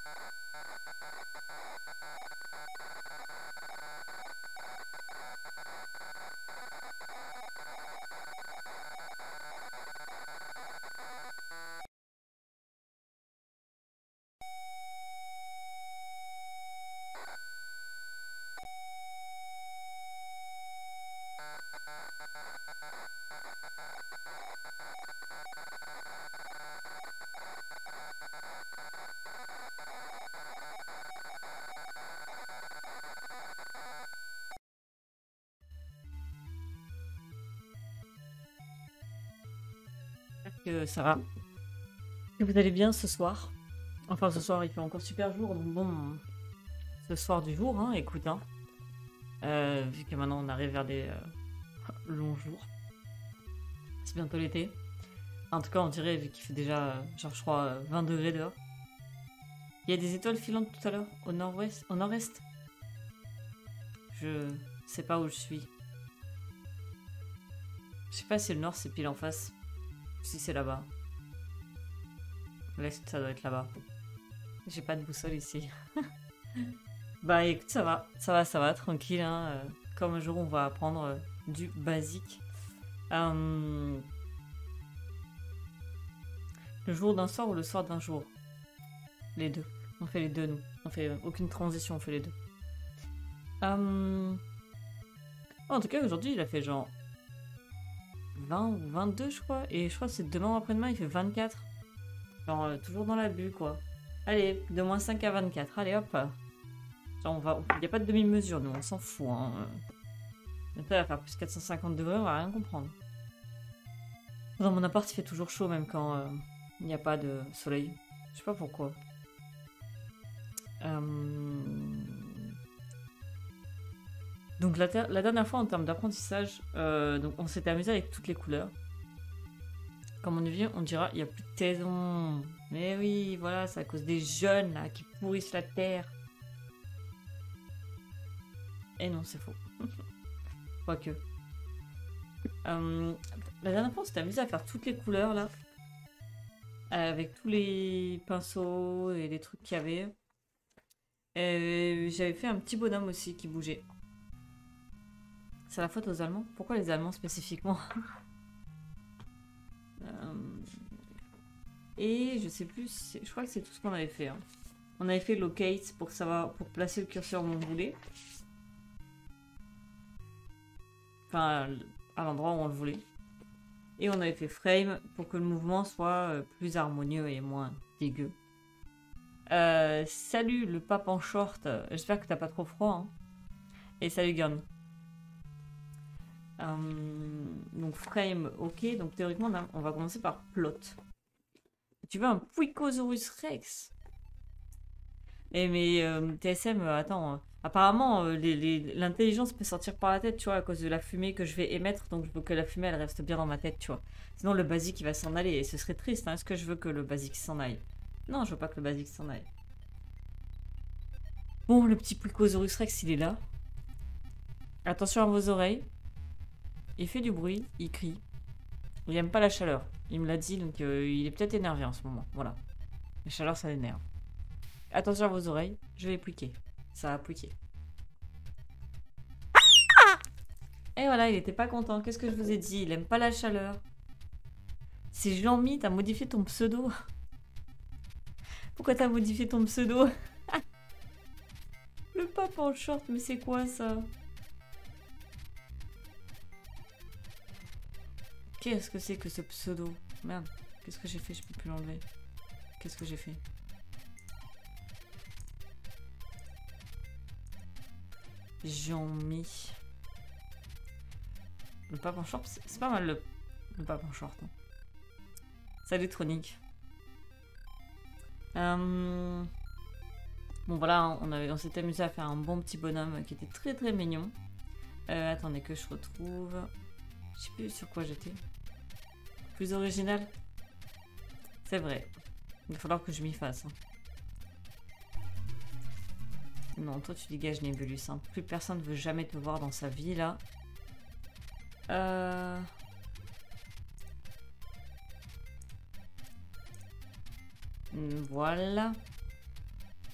Que ça va. Que vous allez bien ce soir. Enfin, ce soir, il fait encore super jour, donc bon, ce soir du jour, hein, écoute, hein. Vu que maintenant on arrive vers des longs jours. C'est bientôt l'été. En tout cas, on dirait, vu qu'il fait déjà, genre, je crois, 20 degrés dehors. Il y a des étoiles filantes tout à l'heure, au nord-ouest, au nord-est. Je sais pas où je suis. Je sais pas si le nord c'est pile en face. Si c'est là-bas. L'est, ça doit être là-bas. J'ai pas de boussole ici. Bah écoute, ça va, tranquille. Hein. Comme un jour, on va apprendre du basique. Le jour d'un soir ou le soir d'un jour? Les deux. On fait les deux, nous. On fait aucune transition, on fait les deux. En tout cas, aujourd'hui, il a fait genre 20 ou 22, je crois. Et je crois que c'est demain ou après-demain, il fait 24. Genre, toujours dans la bulle, quoi. Allez, de moins 5 à 24. Allez, hop. Genre, il n'y a pas de demi-mesure, nous, on s'en fout. Hein. Après, il va faire plus 450 degrés, on va rien comprendre. Dans mon appart, il fait toujours chaud, même quand il n'y a pas de soleil. Je sais pas pourquoi. Donc, la dernière fois, en termes d'apprentissage, donc on s'était amusé avec toutes les couleurs. Comme on y vient, on dira, il n'y a plus de saison. Mais oui, voilà, c'est à cause des jeunes, là, qui pourrissent la terre. Et non, c'est faux. Quoique. La dernière fois, on s'était amusé à faire toutes les couleurs, là. Avec tous les pinceaux et les trucs qu'il y avait. Et j'avais fait un petit bonhomme aussi qui bougeait. C'est la faute aux Allemands? Pourquoi les Allemands spécifiquement? Et je sais plus, je crois que c'est tout ce qu'on avait fait. Hein. On avait fait locate pour savoir, pour placer le curseur où on voulait. Enfin, à l'endroit où on le voulait. Et on avait fait frame pour que le mouvement soit plus harmonieux et moins dégueu. Salut le pape en short, j'espère que t'as pas trop froid. Hein. Et salut Gun. Donc frame, ok. Donc théoriquement, on va commencer par plot. Tu veux un Puicosaurus Rex? Eh mais TSM, attends. Apparemment, l'intelligence peut sortir par la tête, tu vois, à cause de la fumée que je vais émettre. Donc je veux que la fumée, elle reste bien dans ma tête, tu vois. Sinon, le basique, il va s'en aller. Et ce serait triste. Hein. Est-ce que je veux que le basique s'en aille? Non, je veux pas que le basique s'en aille. Bon, le petit Puicosaurus Rex, il est là. Attention à vos oreilles. Il fait du bruit, il crie. Il aime pas la chaleur. Il me l'a dit, donc il est peut-être énervé en ce moment. Voilà. La chaleur, ça l'énerve. Attention à vos oreilles, je vais pouiquer. Ça a pouiqué. Et voilà, il était pas content. Qu'est-ce que je vous ai dit? Il aime pas la chaleur. C'est Jean-Mi, t'as modifié ton pseudo. Pourquoi t'as modifié ton pseudo? Le pape en short, mais c'est quoi ça? Qu'est-ce que c'est que ce pseudo? Merde, qu'est-ce que j'ai fait? Je peux plus l'enlever. Qu'est-ce que j'ai fait? Jean-Mi. Le pape en short, c'est pas mal le pape en short. Hein. Salut Tronic. Bon voilà, on s'était amusé à faire un bon petit bonhomme qui était très très mignon. Attendez que je retrouve. Je sais plus sur quoi j'étais. Plus original. C'est vrai. Il va falloir que je m'y fasse. Hein. Non, toi tu dégages Nebulus. Hein. Plus personne ne veut jamais te voir dans sa vie là. Voilà.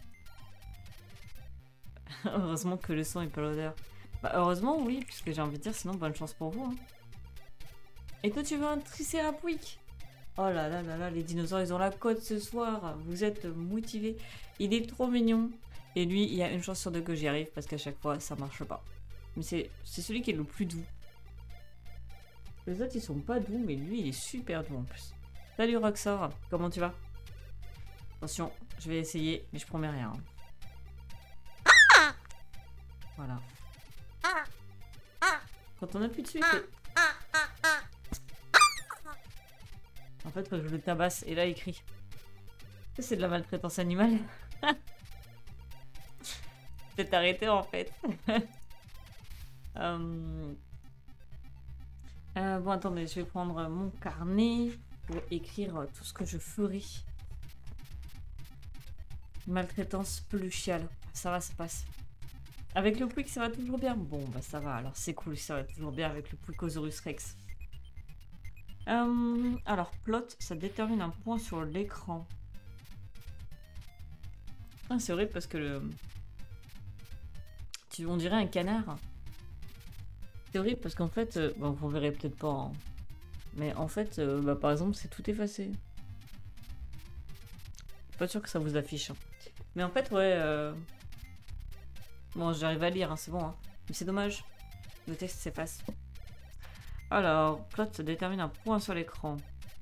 Heureusement que le son et pas l'odeur. Bah heureusement oui, puisque j'ai envie de dire sinon bonne chance pour vous. Hein. Et toi tu veux un Triceratops? Oh là là là là, les dinosaures ils ont la cote ce soir. Vous êtes motivés. Il est trop mignon. Et lui, il y a une chance sur deux que j'y arrive parce qu'à chaque fois ça marche pas. Mais c'est celui qui est le plus doux. Les autres ils sont pas doux, mais lui il est super doux en plus. Salut Roxor, comment tu vas? Attention, je vais essayer, mais je promets rien. Voilà. Quand on appuie dessus, il fait... En fait, je le tabasse et là il crie. C'est de la maltraitance animale. Peut-être arrêté en fait. Bon, attendez, je vais prendre mon carnet pour écrire tout ce que je ferai. Maltraitance peluchiale. Ça va, ça passe. Avec le Pouic, ça va toujours bien. Bon, bah ça va, alors c'est cool, ça va toujours bien avec le Pouicosaurus Rex. Alors, plot, ça détermine un point sur l'écran. Ah, c'est horrible parce que le... On dirait un canard. C'est horrible parce qu'en fait... bon, vous verrez peut-être pas. Hein. Mais en fait, bah, par exemple, c'est tout effacé. Pas sûr que ça vous affiche. Hein. Mais en fait, ouais... Bon, j'arrive à lire, hein, c'est bon. Hein. Mais c'est dommage. Le texte s'efface. Alors, plot se détermine un point sur l'écran.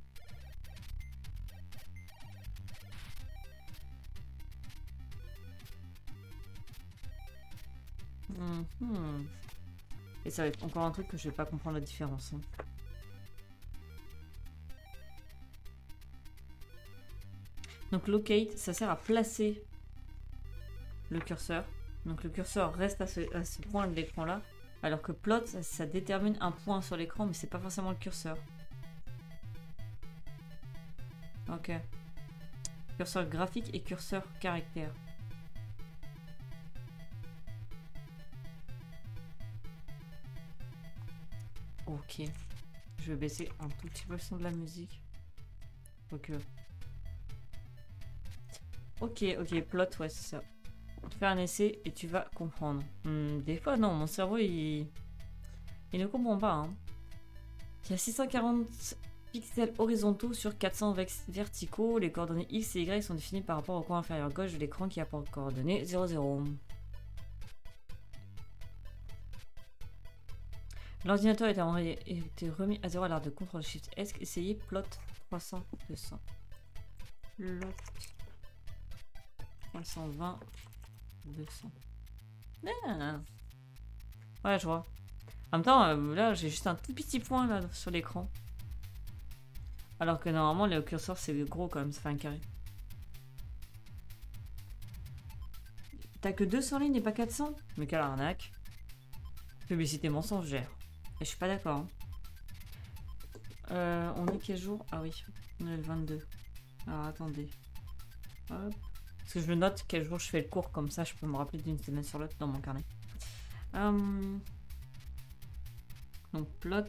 Et ça va être encore un truc que je vais pas comprendre la différence. Hein. Donc locate, ça sert à placer le curseur. Donc le curseur reste à ce point de l'écran là. Alors que plot, ça détermine un point sur l'écran, mais c'est pas forcément le curseur. Ok. Curseur graphique et curseur caractère. Ok. Je vais baisser un tout petit peu le son de la musique. Ok. Ok, plot, ouais, c'est ça. Faire un essai et tu vas comprendre. Des fois, non, mon cerveau, il ne comprend pas. Hein. Il y a 640 pixels horizontaux sur 400 verticaux. Les coordonnées X et Y sont définies par rapport au coin inférieur gauche de l'écran qui a pour coordonnées 0,0. L'ordinateur était remis à 0 à l'heure de contrôle Shift S. Essayez plot 300 200. Plot 320 200. Ah. Ouais, je vois. En même temps, là, j'ai juste un tout petit point là sur l'écran. Alors que normalement, le curseur, c'est gros quand même, ça fait un carré. T'as que 200 lignes et pas 400? Mais quelle arnaque. Publicité mensongère. Et je suis pas d'accord. Hein. On est quel jour? Ah oui, on est le 22. Alors attendez. Hop. Parce que je note quel jour je fais le cours, comme ça je peux me rappeler d'une semaine sur l'autre dans mon carnet. Donc plot.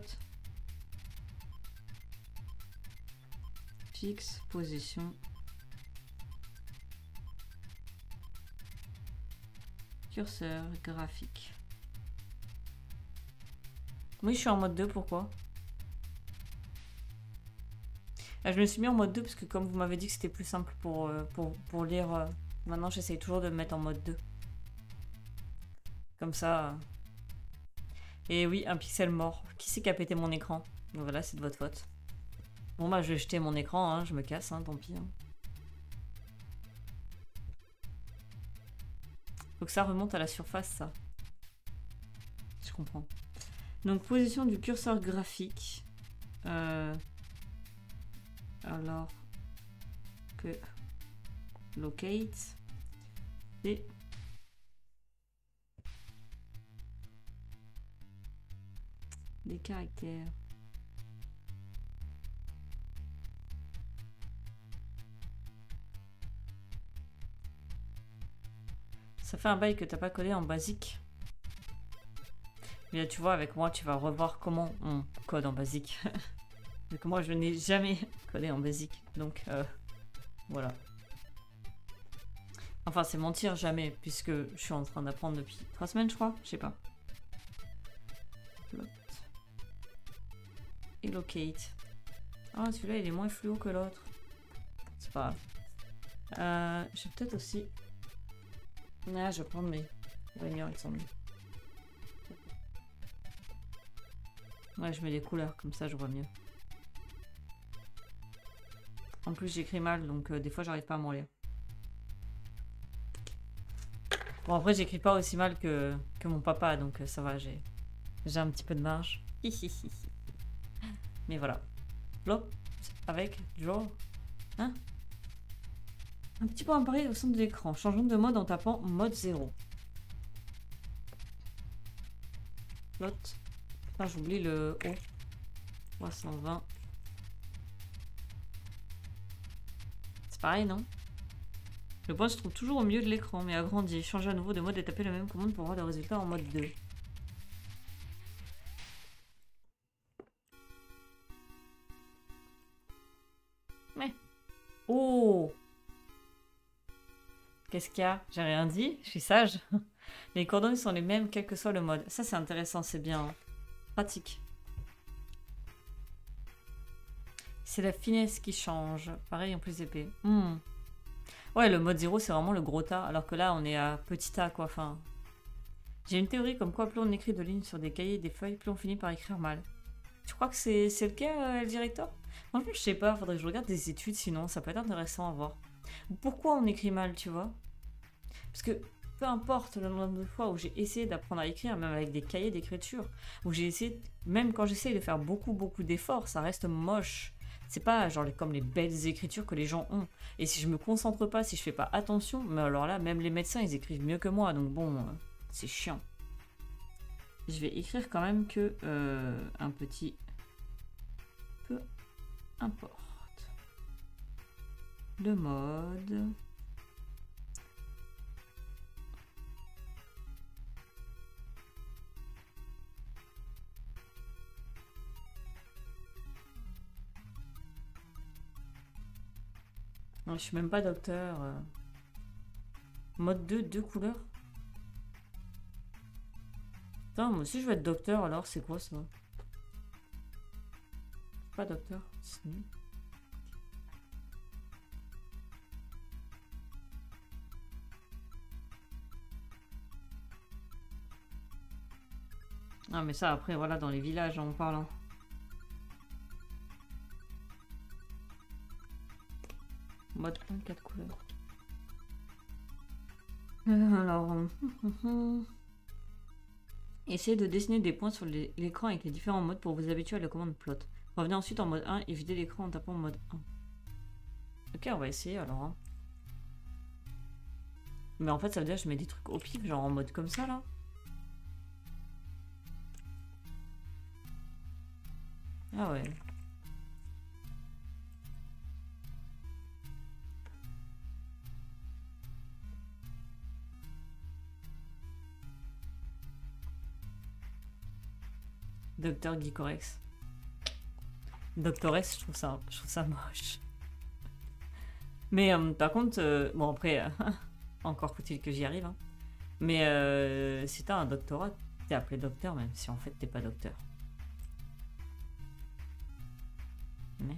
Fixe, position. Curseur, graphique. Oui, je suis en mode 2, pourquoi? Je me suis mis en mode 2 parce que comme vous m'avez dit que c'était plus simple pour lire, maintenant j'essaye toujours de me mettre en mode 2. Comme ça. Et oui, un pixel mort. Qui c'est qui a pété mon écran? Donc voilà, c'est de votre faute. Bon bah je vais jeter mon écran, hein, je me casse, hein, tant pis. Hein. Faut que ça remonte à la surface, ça. Je comprends. Donc position du curseur graphique. Alors que locate et les caractères. Ça fait un bail que t'as pas codé en basique. Mais là, tu vois, avec moi, tu vas revoir comment on code en basique. Donc moi, je n'ai jamais codé en basique. Donc, voilà. Enfin, c'est mentir, jamais, puisque je suis en train d'apprendre depuis 3 semaines, je crois. Je sais pas. Plot. Et locate. Ah, celui-là, il est moins fluo que l'autre. C'est pas grave. Je vais peut-être aussi... Ah, je vais prendre mes baigneurs, ils sont mieux. Ouais, je mets des couleurs, comme ça, je vois mieux. En plus, j'écris mal, donc des fois, j'arrive pas à m'en lire. Bon, après, j'écris pas aussi mal que mon papa, donc ça va, j'ai un petit peu de marge. Mais voilà. Plop, avec draw. Hein? Un petit point apparaît au centre de l'écran. Changeons de mode en tapant mode 0. Plot. Putain, j'oublie le O. 320. C'est pareil, non? Le point se trouve toujours au milieu de l'écran, mais agrandi. Changer à nouveau de mode et taper la même commande pour voir le résultat en mode 2. Mais... Oh! Qu'est-ce qu'il y a? J'ai rien dit, je suis sage. Les coordonnées sont les mêmes quel que soit le mode. Ça c'est intéressant, c'est bien. Hein. Pratique. C'est la finesse qui change. Pareil en plus épais. Ouais, le mode 0 c'est vraiment le gros tas, alors que là on est à petit tas quoi. Enfin, j'ai une théorie comme quoi plus on écrit de lignes sur des cahiers et des feuilles, plus on finit par écrire mal. Tu crois que c'est le cas, le directeur? Franchement, je sais pas, faudrait que je regarde des études sinon, ça peut être intéressant à voir. Pourquoi on écrit mal, tu vois? Parce que peu importe le nombre de fois où j'ai essayé d'apprendre à écrire, même avec des cahiers d'écriture, où j'ai essayé, même quand j'essaye de faire beaucoup d'efforts, ça reste moche. C'est pas genre comme les belles écritures que les gens ont. Et si je me concentre pas, si je fais pas attention, mais alors là, même les médecins, ils écrivent mieux que moi, donc bon, c'est chiant. Je vais écrire quand même que un petit peu importe. Le mode. Non, je suis même pas docteur. Mode 2, 2 couleurs. Putain, moi aussi je veux être docteur alors, c'est quoi ça? Pas docteur, c'est nul. Ah mais ça après voilà dans les villages en parlant. Mode 1, 4 couleurs. Alors... essayez de dessiner des points sur l'écran avec les différents modes pour vous habituer à la commande plot. Revenez ensuite en mode 1 et videz l'écran en tapant mode 1. Ok, on va essayer alors. Hein. Mais en fait, ça veut dire que je mets des trucs au pif, genre en mode comme ça là. Ah ouais. Docteur Geekorex. Doctoress, je trouve ça moche. Mais par contre, bon après, encore faut-il que j'y arrive. Hein. Mais si t'as un doctorat, t'es appelé docteur même si en fait t'es pas docteur. Mais...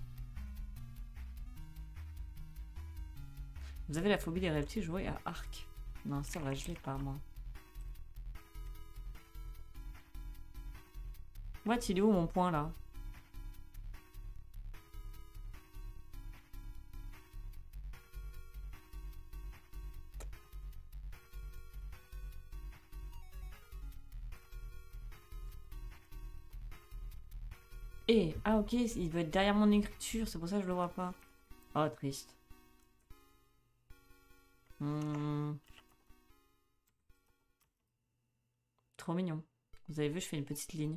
Vous avez la phobie des reptiles, jouez à Arc. Non, ça va, je l'ai pas moi. What, il est où mon point là? Eh, ah ok, il doit être derrière mon écriture, c'est pour ça que je le vois pas. Oh, triste. Trop mignon. Vous avez vu, je fais une petite ligne.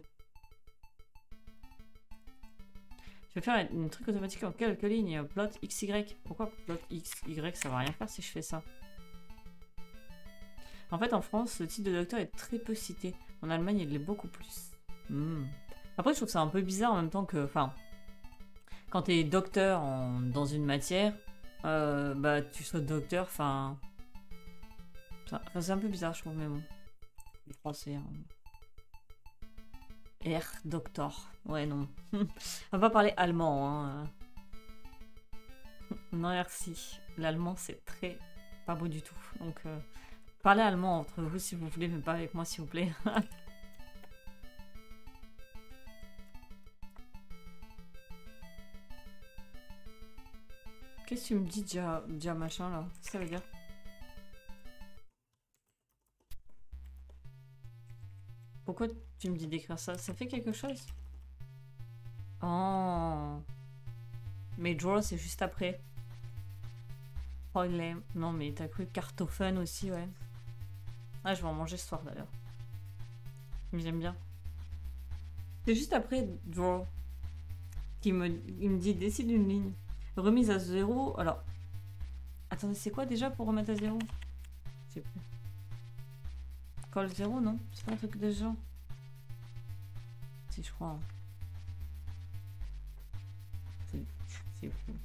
Je vais faire un truc automatique en quelques lignes. Plot XY. Pourquoi plot XY? Ça va rien faire si je fais ça. En fait, en France, le titre de docteur est très peu cité. En Allemagne, il l'est beaucoup plus. Après, je trouve que c'est un peu bizarre en même temps que... Enfin, quand t'es docteur dans une matière, bah, tu sois docteur, enfin... Enfin, c'est un peu bizarre, je trouve, mais bon. Le français. Hein. R, doctor. Ouais, non. On va pas parler allemand. Hein. Non, merci. L'allemand, c'est très pas beau du tout. Donc, parlez allemand entre vous si vous voulez, mais pas avec moi, s'il vous plaît. Qu'est-ce que tu me dis, déjà machin, là? Qu'est-ce que ça veut dire? Pourquoi tu me dis d'écrire ça? Ça fait quelque chose? Oh. Mais draw, c'est juste après. Problème. Non, mais t'as cru Kartoffeln aussi, ouais. Ah, je vais en manger ce soir, d'ailleurs. Mais j'aime bien. C'est juste après draw. Il me dit décide une ligne. Remise à 0. Alors. Attendez, c'est quoi déjà pour remettre à 0? Je sais plus. Call 0, non? C'est pas un truc de ce genre? Si, je crois. Hein. C'est fou.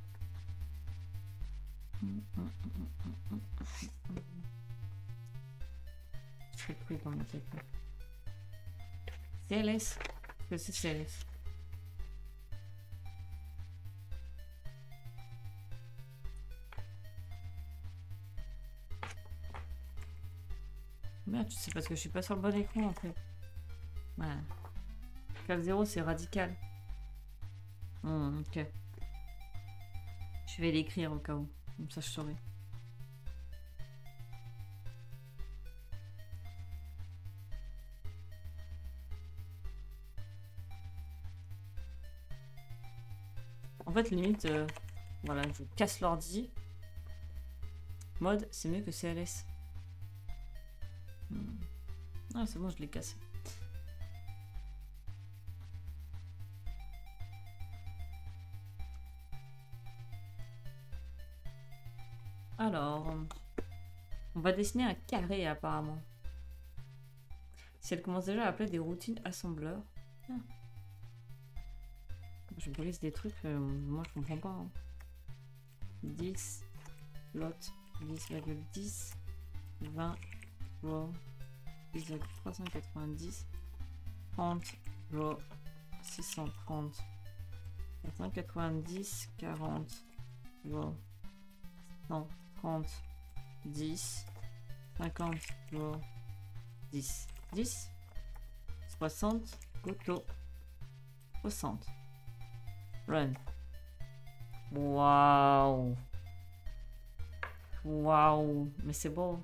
Je sais plus comment c'est fait. CLS. Que c'est CLS? Merde, c'est parce que je suis pas sur le bon écran en fait. Ouais. Cal 0, c'est radical. Ok. Je vais l'écrire au cas où. Comme ça, je saurai. En fait, limite, voilà, je casse l'ordi. Mode, c'est mieux que CLS. Ah, c'est bon, je l'ai cassé. Alors, on va dessiner un carré apparemment. Si elle commence déjà à appeler des routines assembleurs. Ah. Je brise des trucs, moi je comprends pas. Hein. 10, lot, 10,10, 20, row, 10,390, 30, row, 630, 490, 40, row, 130, 10, 50, row, 10, 10, 60, couteau, 60. Run. Waouh. Waouh. Mais c'est beau.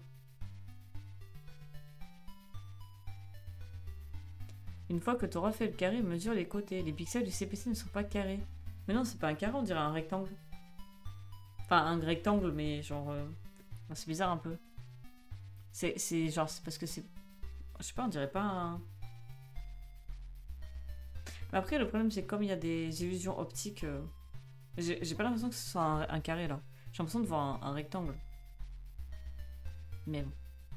Une fois que tu auras fait le carré, mesure les côtés. Les pixels du CPC ne sont pas carrés. Mais non, c'est pas un carré, on dirait un rectangle. Enfin, un rectangle, mais genre... c'est bizarre un peu. C'est genre... C'est parce que c'est... Je sais pas, on dirait pas un... Mais après, le problème, c'est comme il y a des illusions optiques... J'ai pas l'impression que ce soit un carré, là. J'ai l'impression de voir un rectangle. Mais bon.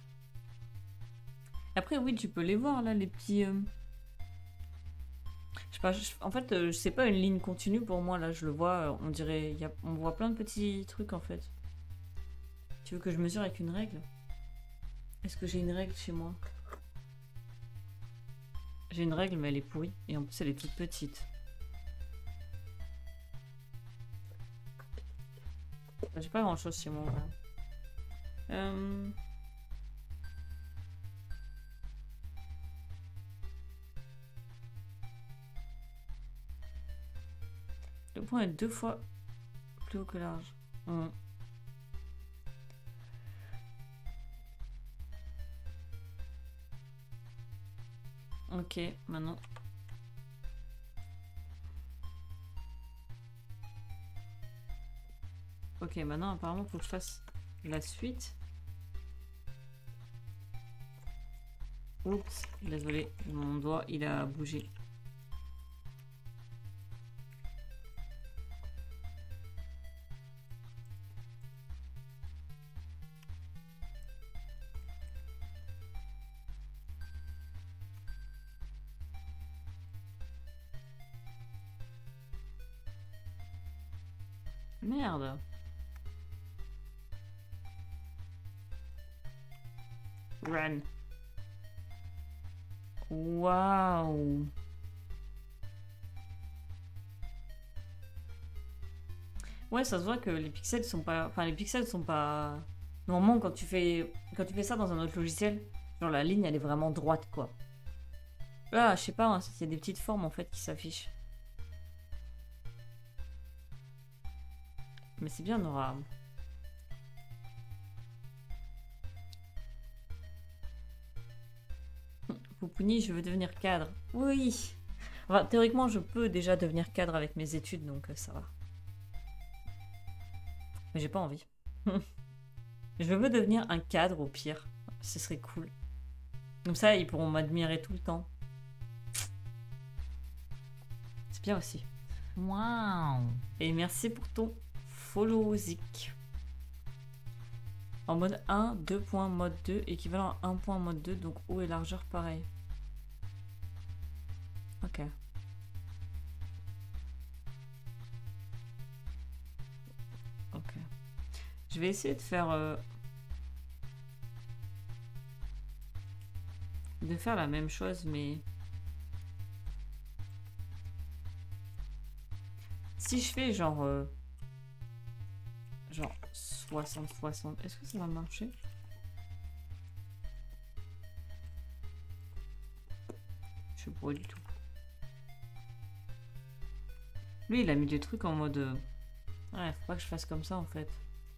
Après, oui, tu peux les voir, là, les petits... Je sais pas, en fait, c'est pas une ligne continue pour moi, là, je le vois, on dirait... On voit plein de petits trucs, en fait. Tu veux que je mesure avec une règle? Est-ce que j'ai une règle chez moi? J'ai une règle, mais elle est pourrie. Et en plus, elle est toute petite. J'ai pas grand-chose chez moi. Le point est 2 fois plus haut que large. Ok, maintenant. Ok, maintenant apparemment il faut que je fasse la suite. Oups, désolé, mon doigt il a bougé. Merde. Run. Waouh. Ouais, ça se voit que les pixels sont pas... Enfin, les pixels sont pas... Normalement, quand tu fais ça dans un autre logiciel, genre la ligne, elle est vraiment droite, quoi. Là, je sais pas, hein, c'est des petites formes, en fait, qui s'affichent. Mais c'est bien, on aura... Poupouni, je veux devenir cadre. Oui. Enfin, théoriquement, je peux déjà devenir cadre avec mes études, donc ça va. Mais j'ai pas envie. Je veux devenir un cadre au pire. Ce serait cool. Comme ça, ils pourront m'admirer tout le temps. C'est bien aussi. Waouh. Et merci pour ton follow, Zik. En mode 1, 2 points, mode 2, équivalent à 1 point, mode 2, donc haut et largeur pareil. Ok. Ok. Je vais essayer de faire... la même chose, mais... Si je fais genre... genre 60-60, est-ce que ça va marcher? Je sais pas du tout. Lui, il a mis des trucs en mode... Ouais, faut pas que je fasse comme ça, en fait.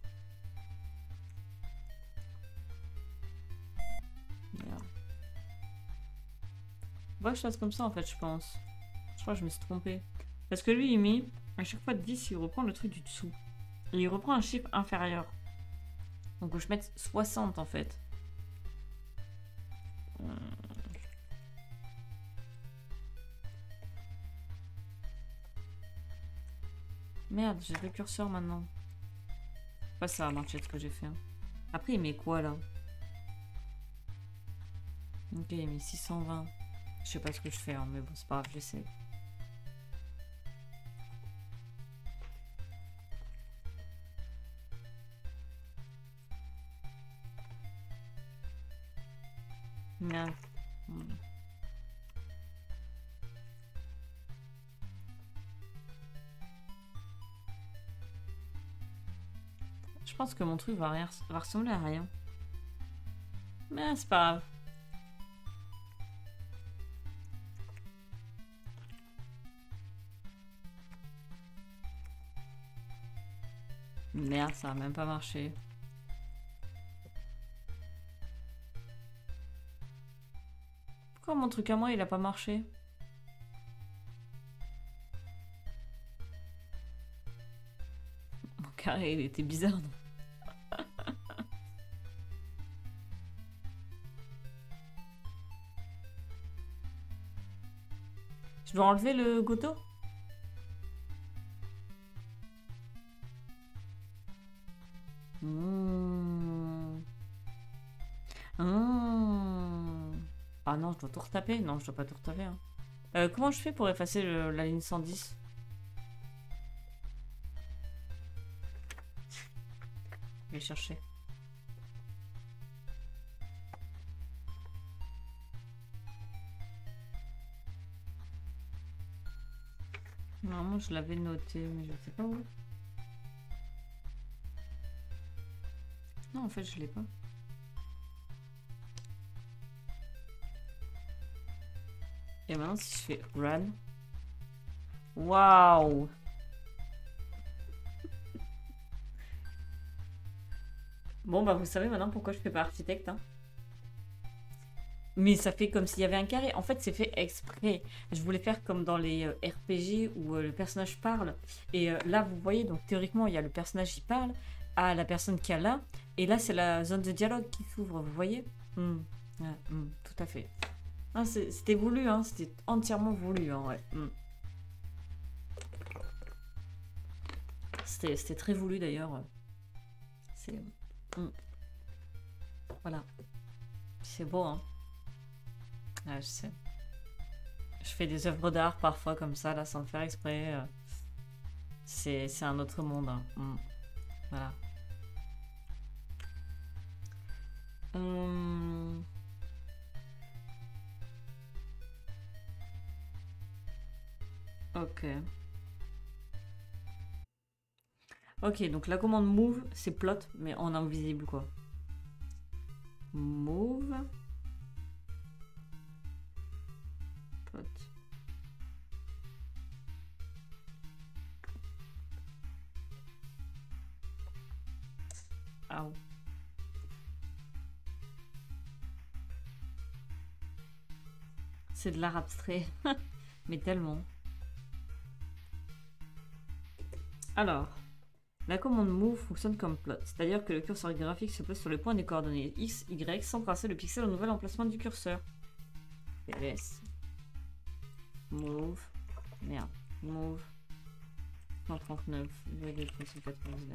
Merde. Faut pas que je fasse comme ça, en fait, je pense. Je crois que je me suis trompée. Parce que lui, il met... À chaque fois de 10, il reprend le truc du dessous. Et il reprend un chiffre inférieur. Donc, je mette 60, en fait. Merde, j'ai le curseur maintenant. Je sais pas si ça va marcher ce que j'ai fait. Hein. Après, il met quoi là? Ok, il met 620. Je sais pas ce que je fais, hein, mais bon, c'est pas grave, j'essaie. Merde. Je pense que mon truc va ressembler à rien. Mais c'est pas grave. Merde, ça a même pas marché. Pourquoi mon truc à moi, il a pas marché? Mon carré, il était bizarre, non? Je dois enlever le goto? Ah non, je dois tout retaper. Non, je dois pas tout retaper. Hein. Comment je fais pour effacer la ligne 110? Je vais chercher. Normalement, je l'avais noté, mais je sais pas où. Non, en fait, je l'ai pas. Et maintenant, si je fais run. Waouh! Bon, bah, vous savez maintenant pourquoi je fais pas architecte. Hein. Mais ça fait comme s'il y avait un carré. En fait, c'est fait exprès. Je voulais faire comme dans les RPG où le personnage parle. Et là, vous voyez, donc théoriquement, il y a le personnage qui parle à la personne qui est là. Et là, c'est la zone de dialogue qui s'ouvre, vous voyez tout à fait. Ah, c'était voulu, hein. C'était entièrement voulu, hein, ouais. C'était très voulu, d'ailleurs. C'est... Voilà. C'est beau, hein. Ah, je sais. Je fais des œuvres d'art parfois comme ça, là, sans le faire exprès. C'est un autre monde. Hein. Voilà. Hum, Ok. Ok, donc la commande move, c'est plot, mais en invisible, quoi. Move. Plot. Ah. C'est de l'art abstrait. Mais tellement. Alors, la commande move fonctionne comme plot, c'est-à-dire que le curseur graphique se place sur le point des coordonnées x, y sans tracer le pixel au nouvel emplacement du curseur. ls move, merde, move 139,399.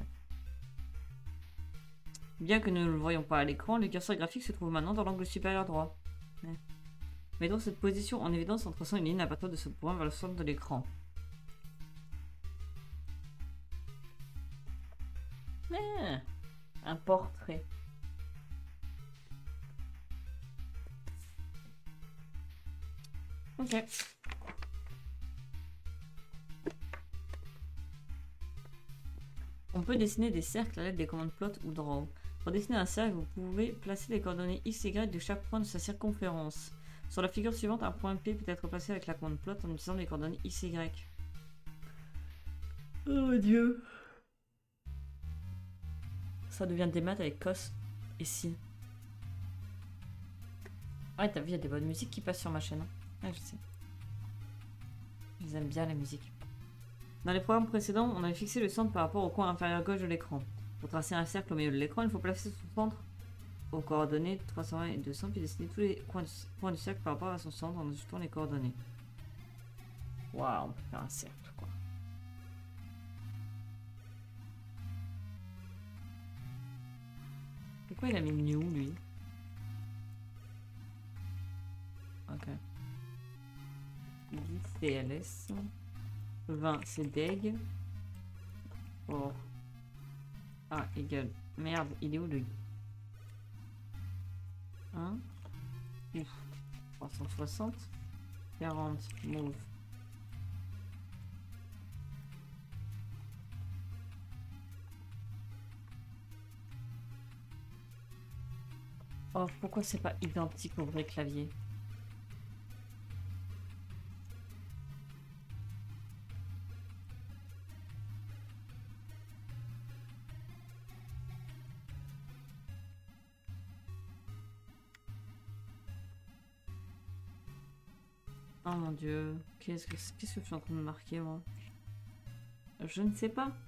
Bien que nous ne le voyons pas à l'écran, le curseur graphique se trouve maintenant dans l'angle supérieur droit. Mettons cette position en évidence en traçant une ligne à partir de ce point vers le centre de l'écran. Un portrait. Ok. On peut dessiner des cercles à l'aide des commandes plot ou draw. Pour dessiner un cercle, vous pouvez placer les coordonnées x et y de chaque point de sa circonférence. Sur la figure suivante, un point P peut être placé avec la commande plot en utilisant les coordonnées x et y. Oh mon dieu. Ça devient des maths avec cos et si. Ouais, t'as vu, il y a des bonnes musiques qui passent sur ma chaîne. Ouais, je sais. Je les aime bien, les musiques. Dans les programmes précédents, on avait fixé le centre par rapport au coin inférieur gauche de l'écran. Pour tracer un cercle au milieu de l'écran, il faut placer son centre aux coordonnées 320 et 200, puis dessiner tous les points du cercle par rapport à son centre en ajoutant les coordonnées. Waouh, on peut faire un cercle, quoi. Pourquoi il a mis new, lui? Ok. 10 c'est ls. 20 c'est deg. Oh. Ah, égal. Merde, il est où le... 1. Ouf. 360. 40. Move. Oh, pourquoi c'est pas identique au vrai clavier? Oh mon dieu, qu'est-ce que je suis en train de marquer moi? Je ne sais pas.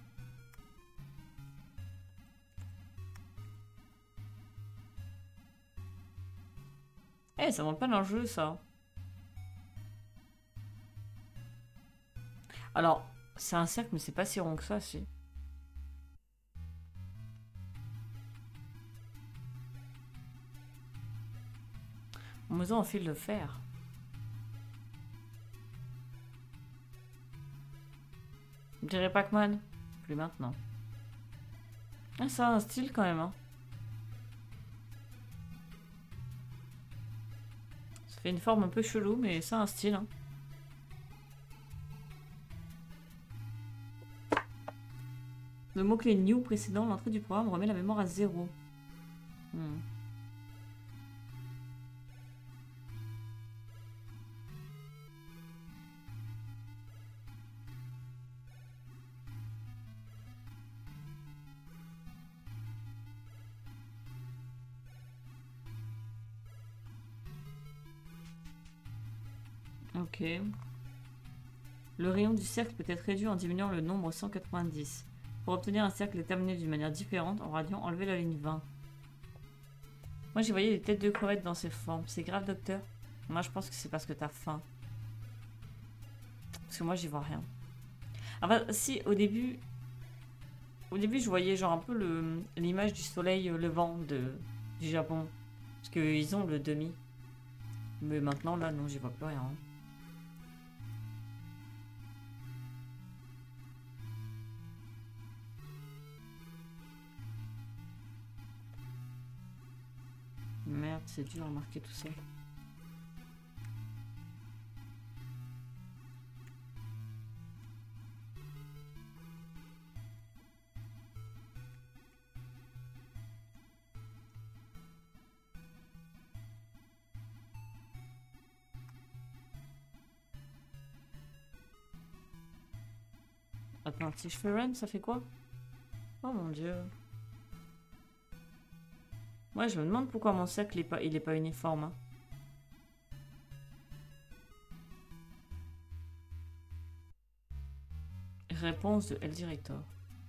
Eh, ça monte pas dans le jeu ça. Alors, c'est un cercle, mais c'est pas si rond que ça, si. On me en fil de fer. Je dirais Pac-Man. Plus maintenant. Ah, ça a un style quand même, hein. Ça fait une forme un peu chelou, mais ça a un style, hein. Le mot-clé new précédent, l'entrée du programme remet la mémoire à 0. Ok. Le rayon du cercle peut être réduit en diminuant le nombre 190. Pour obtenir un cercle terminé d'une manière différente, en radiant, enlever la ligne 20. Moi, j'ai voyé des têtes de crevettes dans ces formes. C'est grave, docteur? Moi, je pense que c'est parce que t'as faim. Parce que moi, j'y vois rien. Enfin, si, au début, je voyais genre un peu l'image du soleil levant du Japon. Parce qu'ils ont le demi. Mais maintenant, là, non, j'y vois plus rien. Merde, c'est dur à marquer tout ça. Attends, si je fais run, ça fait quoi? Oh mon dieu. Ouais, je me demande pourquoi mon cercle il est pas uniforme. Hein. Réponse de L Director.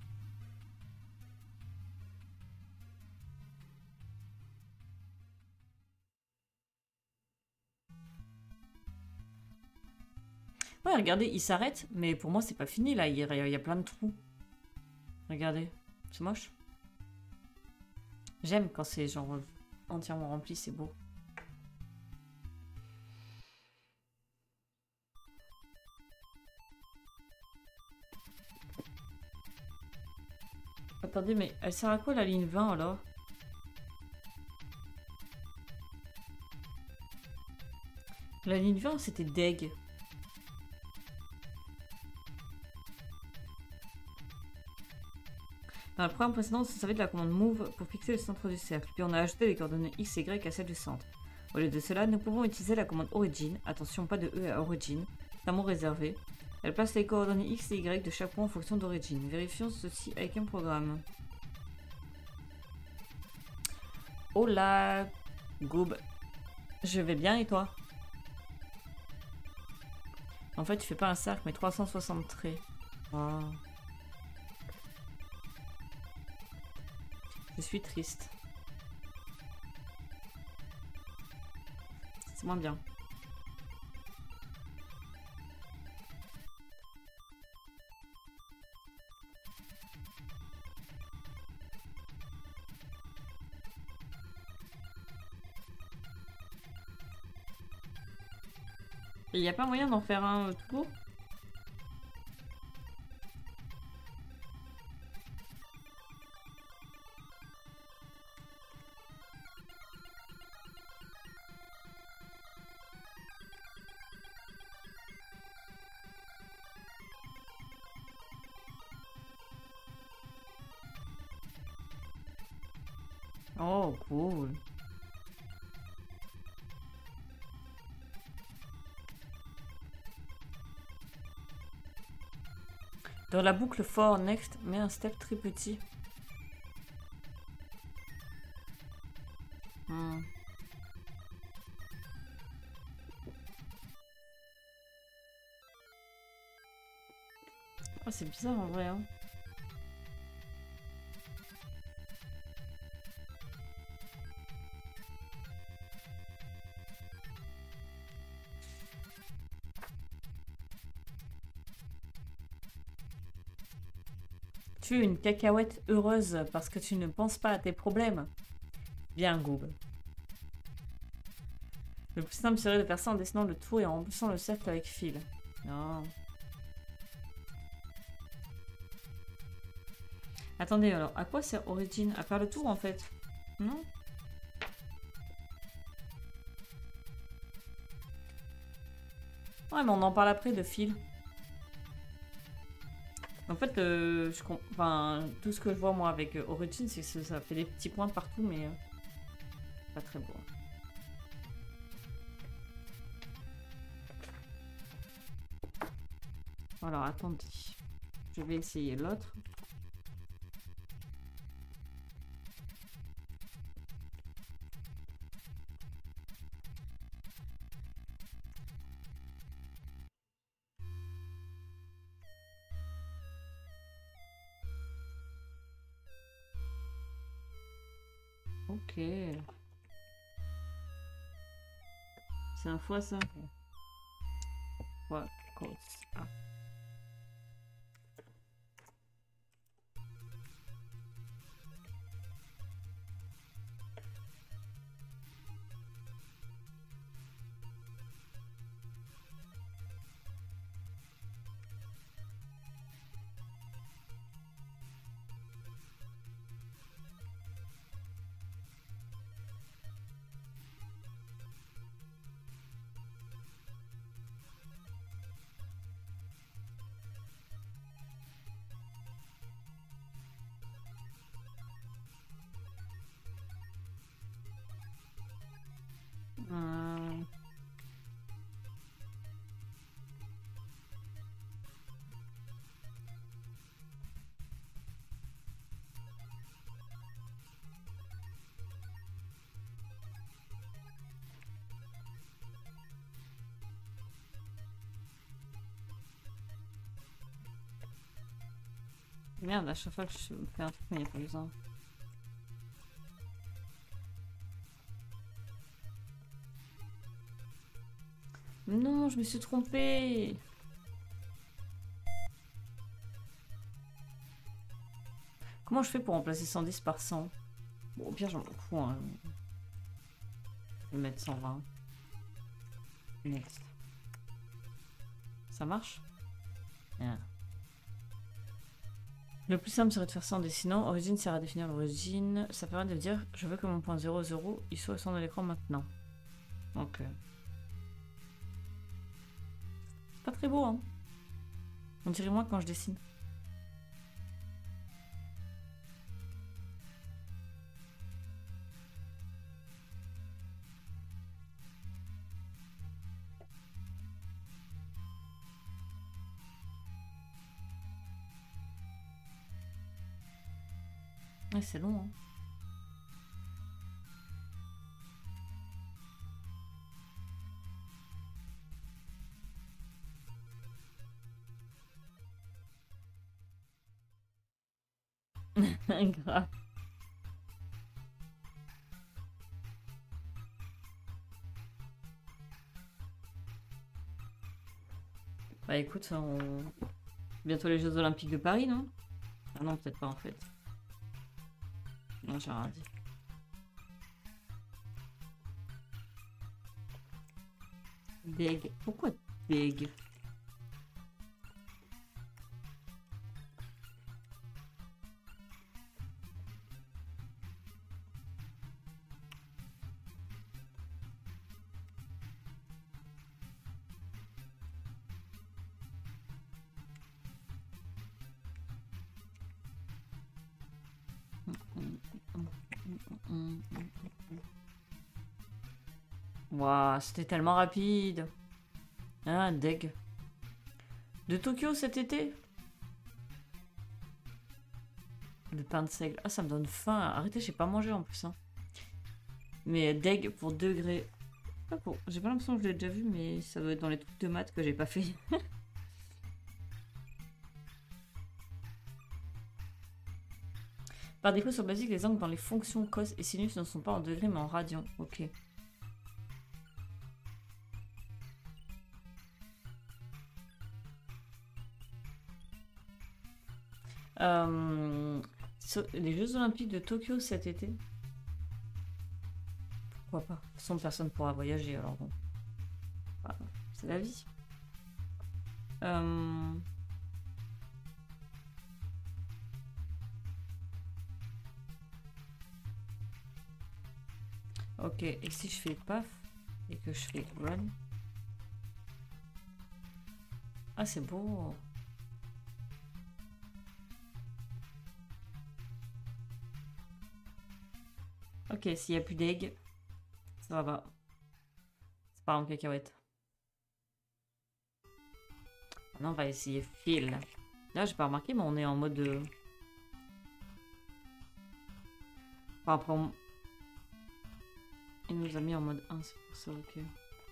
Ouais, regardez, il s'arrête, mais pour moi, c'est pas fini là. Il y a plein de trous. Regardez, c'est moche. J'aime quand c'est genre entièrement rempli, c'est beau. Attendez, mais elle sert à quoi la ligne 20 alors? La ligne 20, c'était deg. Dans la programme précédente, on servait de la commande move pour fixer le centre du cercle, puis on a ajouté les coordonnées x et y à celle du centre. Au lieu de cela, nous pouvons utiliser la commande origin, attention pas de E à origin, c'est un mot réservé. Elle place les coordonnées x et y de chaque point en fonction d'origine. Vérifions ceci avec un programme. Hola, Goob. Je vais bien et toi? En fait, tu fais pas un cercle, mais 360 traits. Oh. Je suis triste. C'est moins bien. Il n'y a pas moyen d'en faire un tout court? Oh, cool. Dans la boucle for next, mets un step très petit. Oh, c'est bizarre en vrai. Hein. Tu es une cacahuète heureuse parce que tu ne penses pas à tes problèmes. Bien, Goob. Le plus simple serait de faire ça en dessinant le tour et en remplissant le cercle avec fil. Non. Attendez, alors, à quoi sert Origin? À faire le tour, en fait? Non? Ouais, mais on en parle après de fil. En fait, enfin, tout ce que je vois, moi, avec Origin, c'est que ça fait des petits points partout, mais pas très beau. Alors, attendez. Je vais essayer l'autre. Ok. C'est un fois ça. Fois cos A. Merde, à chaque fois que je fais un truc, mais il n'y a pas besoin. Non, je me suis trompée. Comment je fais pour remplacer 110 par 100? Bon, au pire, j'en fous. Hein. Je vais mettre 120. Next. Ça marche? Yeah. Le plus simple serait de faire ça en dessinant. Origine sert à définir l'origine. Ça permet de dire je veux que mon point 00 il soit au centre de l'écran maintenant. Donc. C'est pas très beau, hein. On dirait moins quand je dessine. Ouais, c'est long, hein. Grave. Bah écoute, bientôt les Jeux Olympiques de Paris, non? Ah non, peut-être pas en fait. Non, j'ai rien dit. Big. Pourquoi big? Waouh, c'était tellement rapide. Ah, deg. De Tokyo cet été? Le pain de seigle. Ah, ça me donne faim. Arrêtez, j'ai pas mangé en plus. Hein. Mais deg pour degrés. Ah bon, j'ai pas l'impression que je l'ai déjà vu, mais ça doit être dans les trucs de maths que j'ai pas fait. Par défaut, sur Basic, les angles dans les fonctions cos et sinus ne sont pas en degrés mais en radians. Ok. Les Jeux Olympiques de Tokyo cet été. Pourquoi pas? De toute façon, personne ne pourra voyager, alors bon. Bah, c'est la vie. Ok, et si je fais paf et que je fais run? Ah, c'est beau. Ok, s'il n'y a plus d'egg, ça va. C'est pas en cacahuète. Maintenant, on va essayer fil. Là, j'ai pas remarqué, mais on est en mode... Enfin, après, il nous a mis en mode 1, c'est pour ça, ok.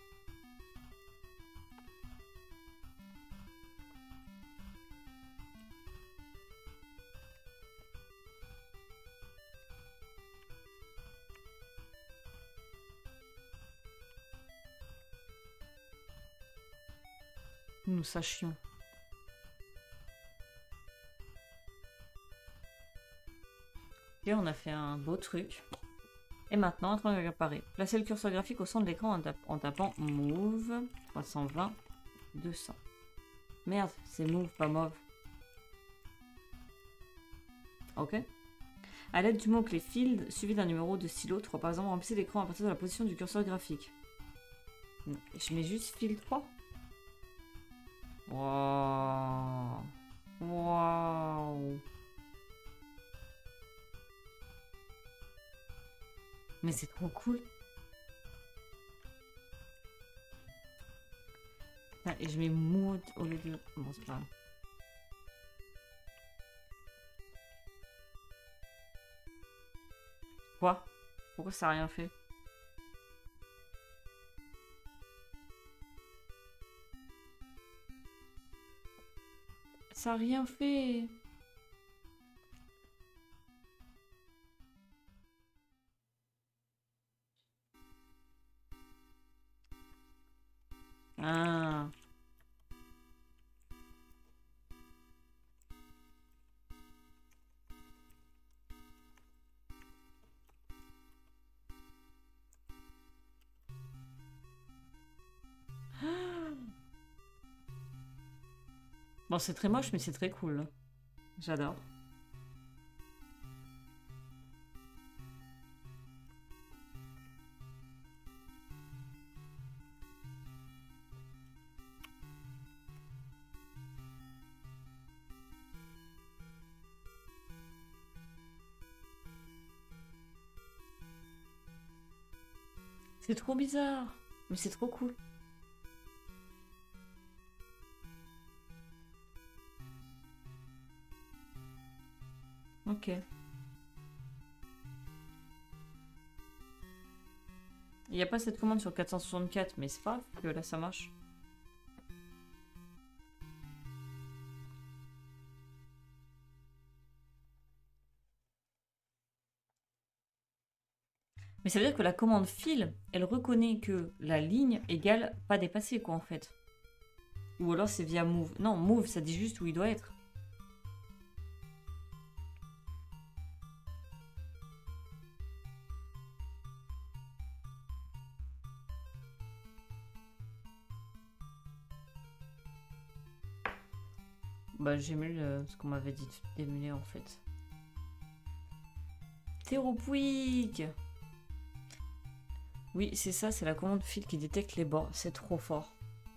Nous sachions. Ok, on a fait un beau truc. Et maintenant, un truc apparaît. Placez le curseur graphique au centre de l'écran en tapant Move 320 200. Merde, c'est Move, pas Move. Ok. À l'aide du mot-clé Field, suivi d'un numéro de stylo 3, par exemple, remplissez l'écran à partir de la position du curseur graphique. Je mets juste Field 3. Wow. Wow. Mais c'est trop cool. Ah, et je mets mood au lieu de... Bon, c'est pas grave. Quoi? Pourquoi ça a rien fait? Ça a rien fait. Bon, c'est très moche, mais c'est très cool. J'adore. C'est trop bizarre. Mais c'est trop cool. Ok. Il n'y a pas cette commande sur 464, mais c'est pas grave que là ça marche. Mais ça veut dire que la commande file, elle reconnaît que la ligne égale pas dépassée, quoi, en fait. Ou alors c'est via move. Non, move, ça dit juste où il doit être. Bah, j'émule ce qu'on m'avait dit d'émuler, en fait. Théropouic. Oui, c'est ça, c'est la commande file qui détecte les bords. C'est trop fort.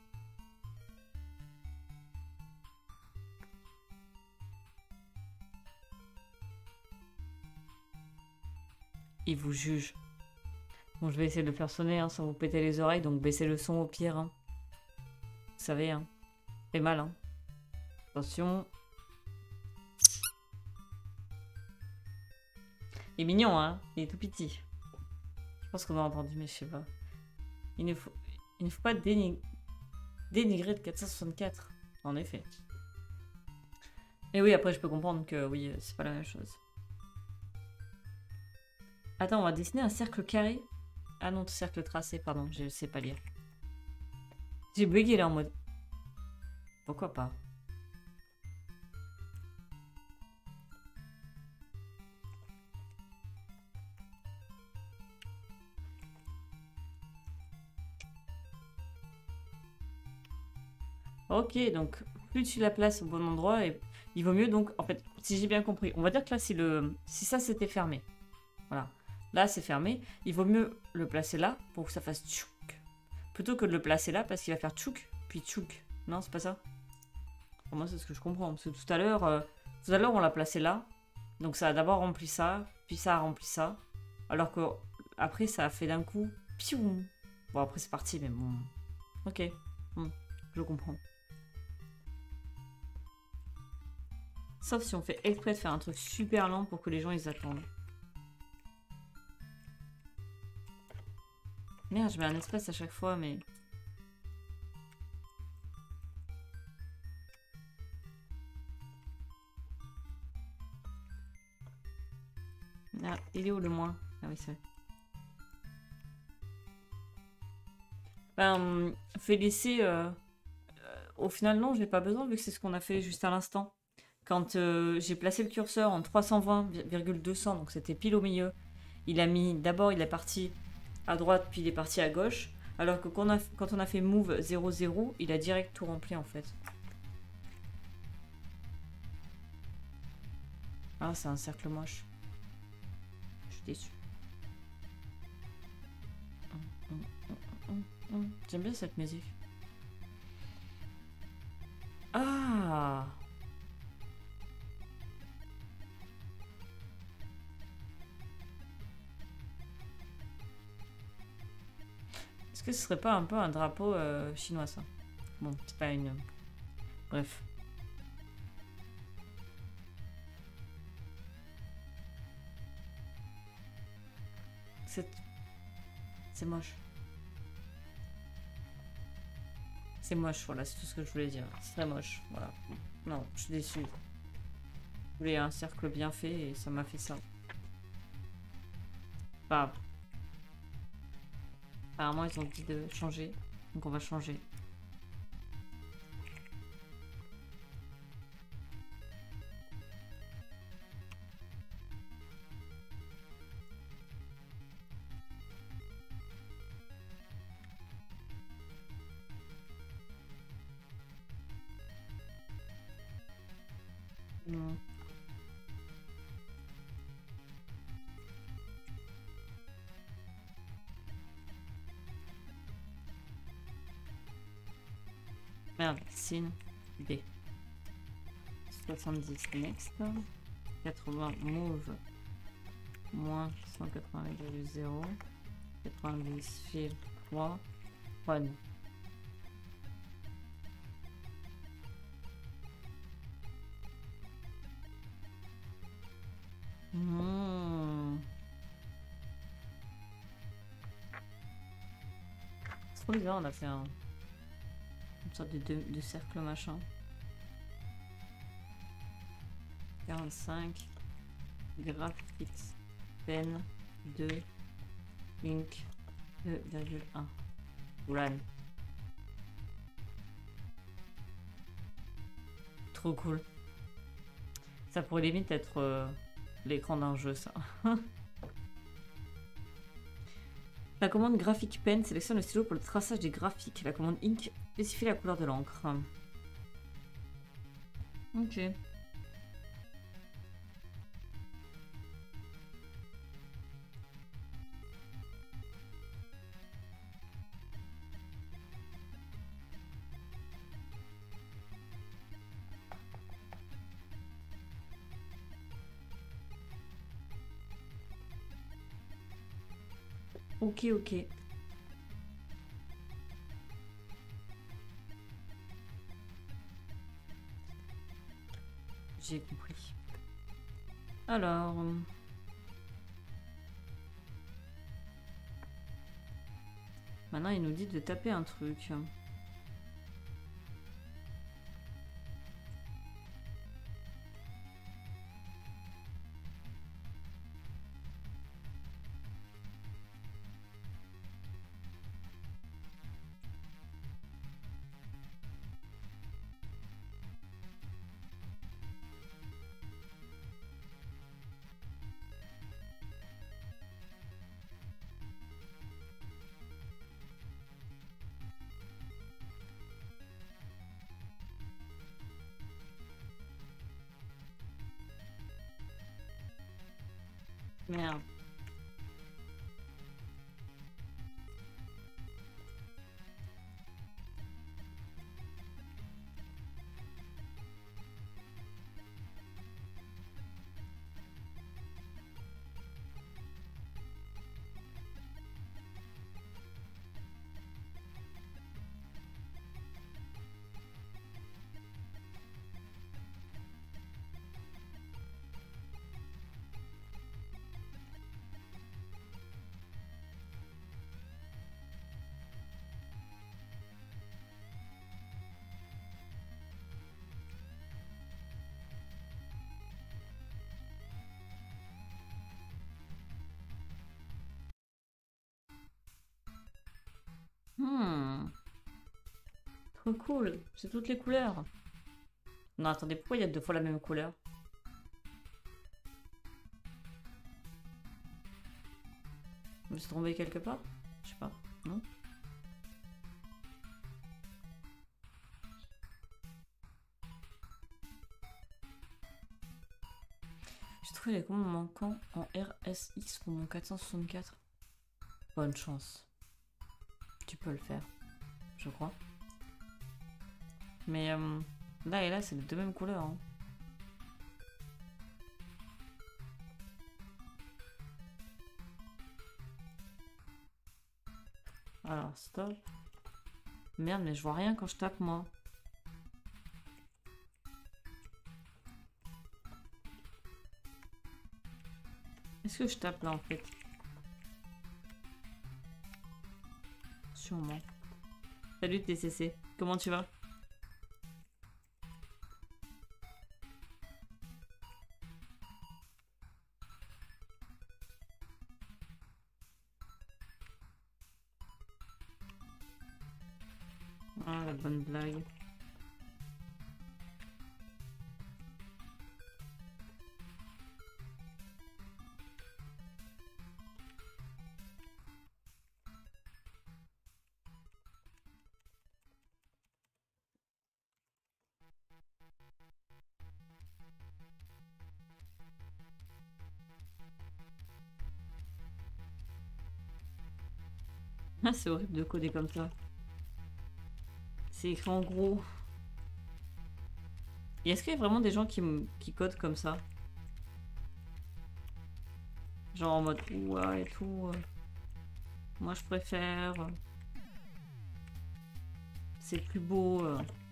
Il vous juge. Bon, je vais essayer de le faire sonner hein, sans vous péter les oreilles, donc baissez le son au pire. Hein. Vous savez, hein. Fait mal, hein. Attention. Il est mignon, hein. Il est tout petit. Je pense qu'on a entendu, mais je sais pas. Il ne faut pas dénigrer de 464. En effet. Et oui, après, je peux comprendre que oui, c'est pas la même chose. Attends, on va dessiner un cercle carré. Ah non, cercle tracé, pardon, je sais pas lire. J'ai bugué là en mode. Pourquoi pas? Ok, donc plus tu la places au bon endroit, et il vaut mieux donc, en fait, si j'ai bien compris, on va dire que là, si ça c'était fermé, voilà, là c'est fermé, il vaut mieux le placer là pour que ça fasse tchouk, plutôt que de le placer là parce qu'il va faire tchouk, puis tchouk. Non, c'est pas ça? Pour moi, c'est ce que je comprends, parce que tout à l'heure on l'a placé là, donc ça a d'abord rempli ça, puis ça a rempli ça, alors que après ça a fait d'un coup, piou. Bon, après c'est parti, mais bon, ok, je comprends. Sauf si on fait exprès de faire un truc super lent pour que les gens ils attendent. Merde, je mets un espace à chaque fois, mais... Ah, il est où le moins? Ah oui, c'est vrai. Ben, fais laisser... au final, non, j'ai pas besoin, vu que c'est ce qu'on a fait juste à l'instant. Quand j'ai placé le curseur en 320,200, donc c'était pile au milieu, il a mis... D'abord, il est parti à droite, puis il est parti à gauche. Alors que quand on a fait move 0,0, il a direct tout rempli, en fait. Ah, c'est un cercle moche. Je suis déçue. J'aime bien cette musique. Ah! Est-ce que ce serait pas un peu un drapeau chinois, ça? Bon, c'est pas une... Bref. C'est moche. C'est moche, voilà, c'est tout ce que je voulais dire. C'est très moche, voilà. Non, je suis déçue. Je voulais un cercle bien fait et ça m'a fait ça. Bah, apparemment, ils ont dit de changer. Donc on va changer. Hmm. Merde, sin. B. 70 next. 80 move. Moins 180,0. 90 fil 3. Run. Mmh. C'est trop bizarre, on a fait une sorte de cercle machin. 45. Graphics. Pen. 2. Ink. 2,1. Run. Trop cool. Ça pourrait limite être l'écran d'un jeu, ça. La commande graphique pen sélectionne le stylo pour le traçage des graphiques. La commande ink spécifie la couleur de l'encre. Ok. Ok, ok. J'ai compris. Alors... Maintenant, il nous dit de taper un truc. Merde. Trop cool. C'est toutes les couleurs. Non, attendez, pourquoi il y a 2 fois la même couleur? Je me suis trompée quelque part? Je sais pas. Non? J'ai trouvé les commandes manquants en RSX pour mon 464. Bonne chance. Tu peux le faire. Je crois. Mais là et là, c'est les 2 mêmes couleurs. Hein. Alors, stop. Merde, mais je vois rien quand je tape, moi. Est-ce que je tape là, en fait? Sûrement. Salut TCC, comment tu vas? Ah, la bonne blague. Ah, c'est horrible de coder comme ça. C'est écrit en gros. Et est-ce qu'il y a vraiment des gens qui codent comme ça? Genre en mode ouah et tout. Moi je préfère. C'est plus beau.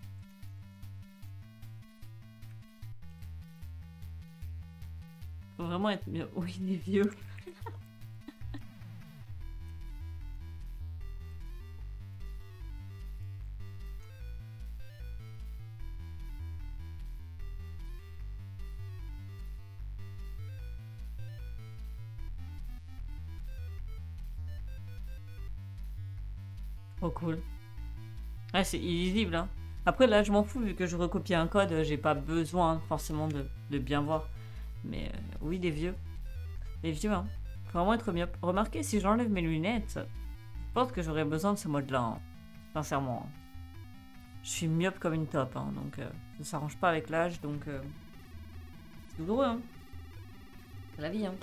Faut vraiment être mieux. Oui, il est vieux. Oh cool. Ouais, c'est illisible, hein. Après, là, je m'en fous, vu que je recopie un code, j'ai pas besoin forcément de bien voir. Mais oui, des vieux. Les vieux, hein. Faut vraiment être myope. Remarquez, si j'enlève mes lunettes, je pense que j'aurais besoin de ce mode-là, hein. Sincèrement. Je suis myope comme une top, hein, donc ça s'arrange pas avec l'âge, donc c'est douloureux, hein. C'est la vie, hein.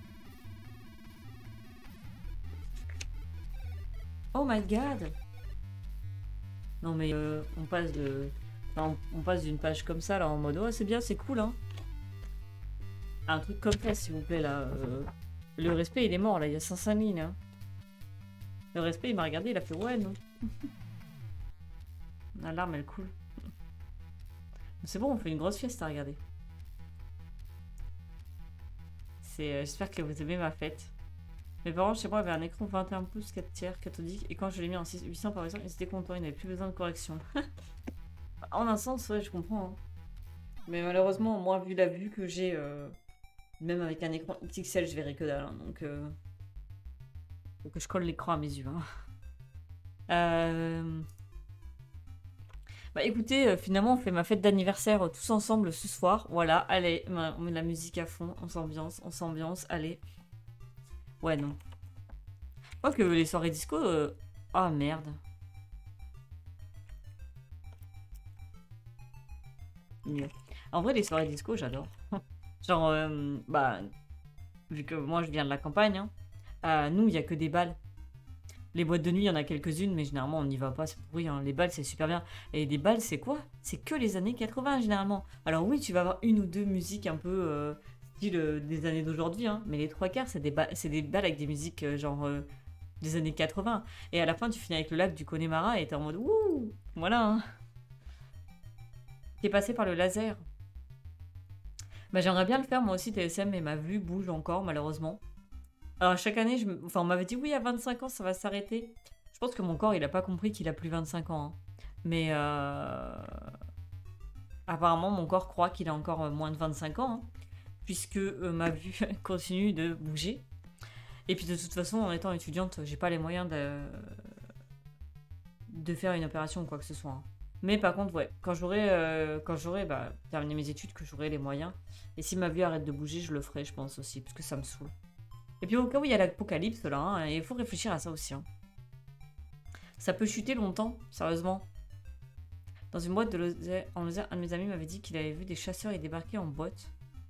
Oh my god! Non mais on passe de... enfin, on passe d'une page comme ça là en mode oh c'est bien, c'est cool hein. Un truc comme ça s'il vous plaît là. Le respect il est mort là, il y a 500 lignes. Hein. Le respect il m'a regardé, il a fait ouais non. L'alarme elle coule. C'est bon, on fait une grosse fiesta, regardez. J'espère que vous aimez ma fête. Mes parents chez moi avaient un écran 21 pouces 4 tiers cathodique et quand je l'ai mis en 800 par exemple, ils étaient contents, ils n'avaient plus besoin de correction. En un sens, ouais, je comprends. Hein. Mais malheureusement, moi, vu la vue que j'ai, même avec un écran XXL, je verrai que dalle. Hein, donc, faut que je colle l'écran à mes yeux. Hein. Bah écoutez, finalement, on fait ma fête d'anniversaire tous ensemble ce soir. Voilà, allez, on met la musique à fond, on s'ambiance, allez. Ouais, non. Je crois que les soirées disco... Ah, merde. Mieux. En vrai, les soirées disco, j'adore. Genre, bah... Vu que moi, je viens de la campagne, hein, nous, il n'y a que des balles. Les boîtes de nuit, il y en a quelques-unes, mais généralement, on n'y va pas, c'est pourri. Hein. Les balles, c'est super bien. Et des balles, c'est quoi? C'est que les années 80, généralement. Alors oui, tu vas avoir une ou deux musiques un peu... des années d'aujourd'hui, hein. Mais les trois quarts, c'est des balles avec des musiques genre des années 80. Et à la fin, tu finis avec le lac du Connemara et t'es en mode ouh, voilà. Hein. T'es passé par le laser. Bah, j'aimerais bien le faire moi aussi, TSM, mais ma vue bouge encore, malheureusement. Alors, chaque année, on m'avait dit oui, à 25 ans, ça va s'arrêter. Je pense que mon corps, il a pas compris qu'il a plus 25 ans. Hein. Mais apparemment, mon corps croit qu'il a encore moins de 25 ans. Hein. Puisque ma vue continue de bouger. Et puis de toute façon, en étant étudiante, j'ai pas les moyens de faire une opération ou quoi que ce soit. Hein. Mais par contre, ouais, quand j'aurai terminé mes études, que j'aurai les moyens, et si ma vue arrête de bouger, je le ferai, je pense aussi, parce que ça me saoule. Et puis au cas où il y a l'apocalypse là, hein, il faut réfléchir à ça aussi. Hein. Ça peut chuter longtemps, sérieusement. Dans une boîte de Lozère, en Lozère, un de mes amis m'avait dit qu'il avait vu des chasseurs y débarquer en boîte.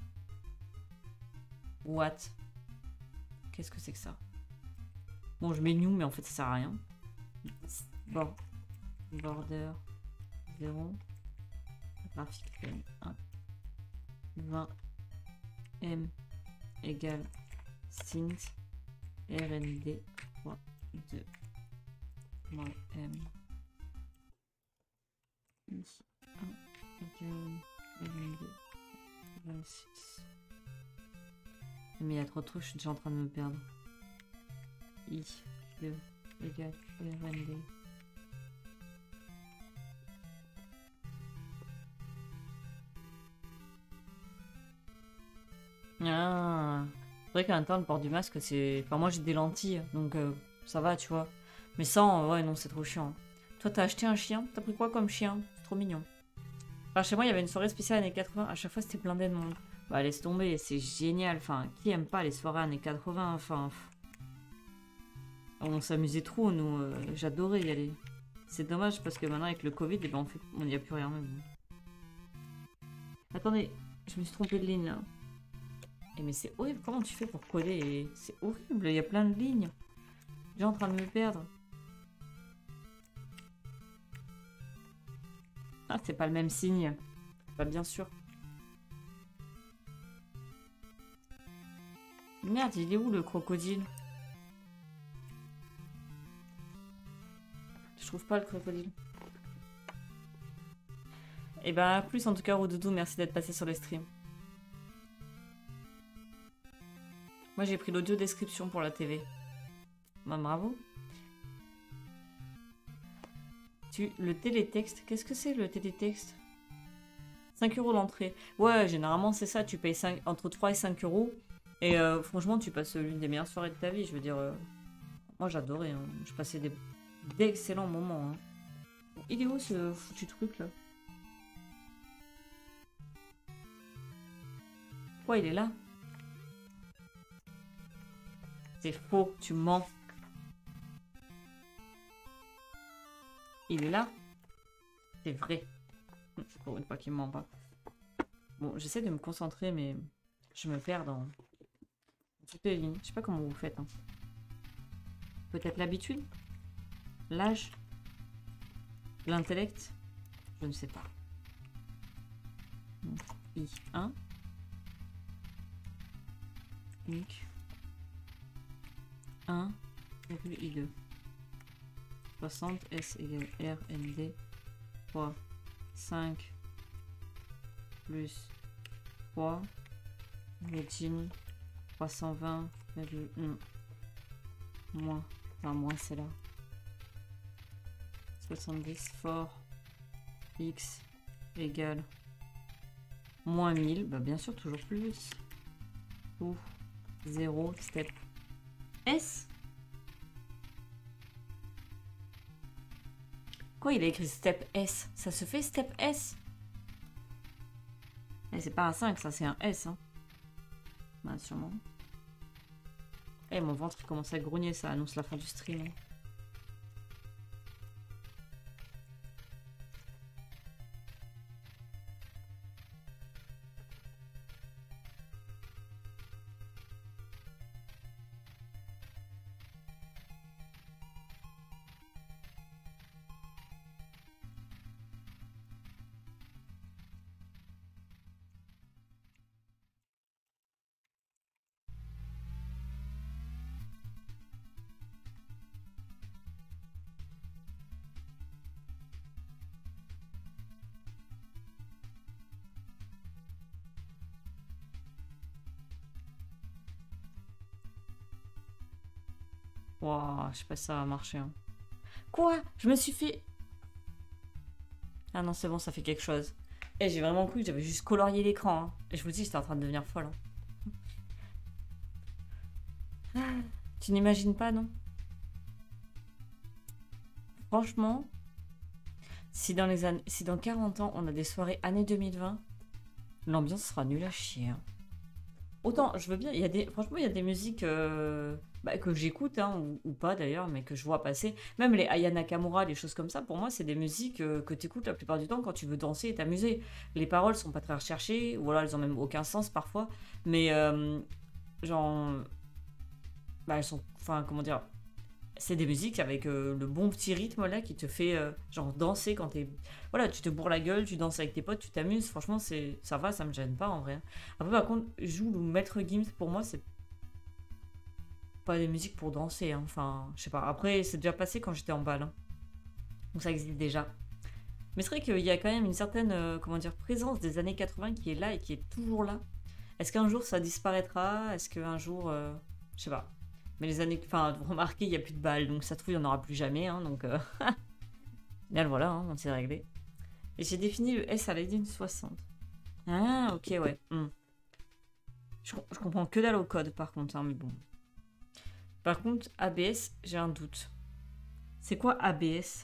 What? Qu'est-ce que c'est que ça? Bon, je mets new, mais en fait, ça sert à rien. Bon. Border 0. Graphique 1. 20. M égale synth RND 3 2 moins M. 1 égale RND 26. Mais il y a trop de trucs, je suis déjà en train de me perdre. I, 2, égale RND. Ah, c'est vrai qu'en même temps, le port du masque, c'est... Enfin, moi, j'ai des lentilles, donc ça va, tu vois. Mais sans, ouais, non, c'est trop chiant. Toi, t'as acheté un chien? T'as pris quoi comme chien? C'est trop mignon. Enfin, chez moi, il y avait une soirée spéciale années 80. À chaque fois, c'était blindé de monde. Bah, laisse tomber, c'est génial. Enfin, qui aime pas les soirées années 80? Enfin, on s'amusait trop, nous. J'adorais y aller. C'est dommage parce que maintenant, avec le Covid, eh ben, on n'y a plus rien. Mais bon. Attendez, je me suis trompée de ligne là. Eh, mais c'est horrible. Comment tu fais pour coller? C'est horrible. Il y a plein de lignes. Je suis en train de me perdre. Ah, c'est pas le même signe. Pas bien sûr. Merde, il est où le crocodile? Je trouve pas le crocodile. Et bah, à plus en tout cas, Roudoudou, merci d'être passé sur le stream. Moi, j'ai pris l'audio description pour la TV. Bah, bravo. Le télétexte, qu'est-ce que c'est le télétexte? 5 € l'entrée. Ouais, généralement, c'est ça. Tu payes entre 3 et 5 €. Et franchement, tu passes l'une des meilleures soirées de ta vie. Je veux dire, moi, j'adorais. Hein. Je passais d'excellents moments. Hein. Il est où ce foutu truc là? Pourquoi il est là? C'est faux, tu mens. Il est là? C'est vrai. Pour une fois qu'il ment pas. Bon, j'essaie de me concentrer, mais je me perds dans toutes les lignes. Je sais pas comment vous faites. Hein. Peut-être l'habitude? L'âge? L'intellect? Je ne sais pas. I1. Donc 1 virgule I2. 60 S égale R ND 3 5 plus 3 régime 320,1 moins, enfin moins c'est là 70 fort X égale moins 1000, bah bien sûr toujours plus ou 0 step S. Quoi il a écrit step S? Ça se fait step S? Et c'est pas un 5 ça c'est un S hein. Bah sûrement. Eh mon ventre il commence à grogner, ça annonce la fin du stream. Wow, je sais pas si ça va marcher. Hein. Quoi? Je me suis fait... Ah non, c'est bon, ça fait quelque chose. Et j'ai vraiment cru que j'avais juste colorié l'écran. Hein. Et je vous dis, j'étais en train de devenir folle. Hein. Tu n'imagines pas, non? Franchement, si dans 40 ans, on a des soirées années 2020, l'ambiance sera nulle à chier. Hein. Autant, je veux bien, franchement, il y a des musiques que j'écoute, hein, ou pas d'ailleurs, mais que je vois passer. Même les Aya Nakamura, les choses comme ça, pour moi, c'est des musiques que tu écoutes la plupart du temps quand tu veux danser et t'amuser. Les paroles sont pas très recherchées, ou alors elles ont même aucun sens parfois. Mais, genre, bah, elles sont, enfin, comment dire, c'est des musiques avec le bon petit rythme là qui te fait genre danser quand t'es... Voilà, tu te bourres la gueule, tu danses avec tes potes, tu t'amuses. Franchement, ça va, ça me gêne pas en vrai. Après, par contre, Joule ou Maître Gims, pour moi, c'est pas des musiques pour danser. Hein. Enfin, je sais pas. Après, c'est déjà passé quand j'étais en balle. Hein. Donc ça existe déjà. Mais c'est vrai qu'il y a quand même une certaine comment dire, présence des années 80 qui est là et qui est toujours là. Est-ce qu'un jour ça disparaîtra? Est-ce qu'un jour... je sais pas. Mais les années... Enfin, remarquez, il n'y a plus de balles, donc ça se trouve, il n'y en aura plus jamais. Hein, donc, bien voilà, hein, on s'est réglé. Et j'ai défini le S à l'aide d'une 60. Ah, ok, ouais. Je comprends que dalle au code, par contre, hein, mais bon. Par contre, ABS, j'ai un doute. C'est quoi ABS?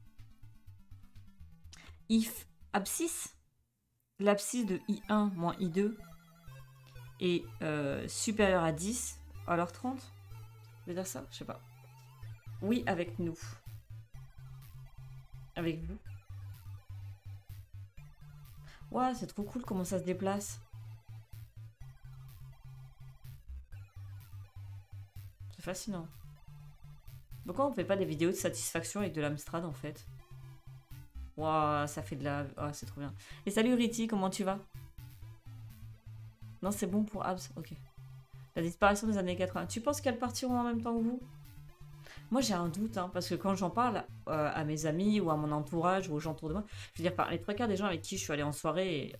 If abscisse, l'abscisse de I1 moins I2 est supérieur à 10, alors 30? Je veux dire ça? Je sais pas. Oui, avec nous. Avec vous. Ouah, c'est trop cool comment ça se déplace. C'est fascinant. Pourquoi on fait pas des vidéos de satisfaction avec de l'Amstrad en fait? Ouah, ça fait de la... Oh, c'est trop bien. Et salut Riti, comment tu vas? Non, c'est bon pour Abs, ok. La disparition des années 80. Tu penses qu'elles partiront en même temps que vous? Moi, j'ai un doute, hein, parce que quand j'en parle à mes amis ou à mon entourage ou aux gens autour de moi, je veux dire, par les trois quarts des gens avec qui je suis allée en soirée et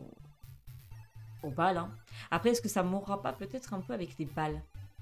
au bal, hein. Après, est-ce que ça mourra pas peut-être un peu avec les balles?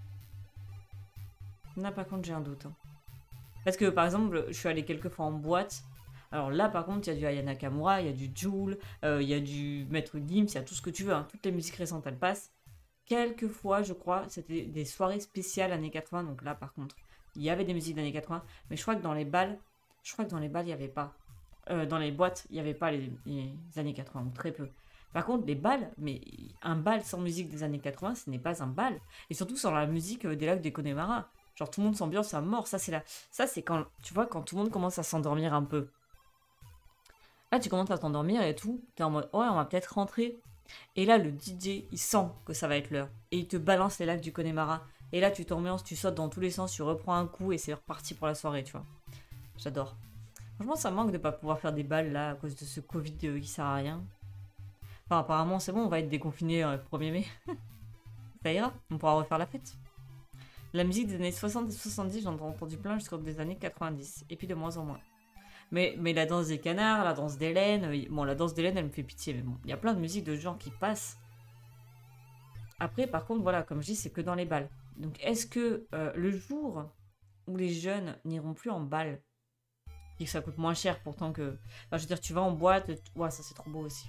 Non, par contre, j'ai un doute, hein. Parce que, par exemple, je suis allée quelques fois en boîte. Alors là, par contre, il y a du Aya Nakamura, il y a du Jul, il y a du Maître Gims, il y a tout ce que tu veux, hein. Toutes les musiques récentes, elles passent. Quelques fois, je crois, c'était des soirées spéciales années 80. Donc là, par contre, il y avait des musiques d'années 80. Mais je crois que dans les balles, il n'y avait pas. Dans les boîtes, il n'y avait pas les années 80, ou très peu. Par contre, les balles, mais un bal sans musique des années 80, ce n'est pas un bal. Et surtout sans la musique des lacs des Connemara. Genre tout le monde s'ambiance à mort. Ça, c'est quand, tu vois, quand tout le monde commence à s'endormir un peu. Là, tu commences à t'endormir et tout. T'es en mode, ouais, on va peut-être rentrer. Et là, le DJ, il sent que ça va être l'heure. Et il te balance les lacs du Connemara. Et là, tu t'ambiances, tu sautes dans tous les sens, tu reprends un coup et c'est reparti pour la soirée, tu vois. J'adore. Franchement, ça me manque de pas pouvoir faire des balles là à cause de ce Covid qui sert à rien. Enfin, apparemment, c'est bon, on va être déconfiné le 1er mai. Ça ira, on pourra refaire la fête. La musique des années 60 et 70, j'en ai entendu plein jusqu'aux des années 90. Et puis de moins en moins. Mais la danse des canards, la danse d'Hélène... Bon, la danse d'Hélène, elle me fait pitié, mais bon. Il y a plein de musiques de gens qui passent. Après, par contre, voilà, comme je dis, c'est que dans les balles. Donc, est-ce que le jour où les jeunes n'iront plus en balle, et que ça coûte moins cher pourtant que... Enfin, je veux dire, tu vas en boîte... Ouah, ça c'est trop beau aussi.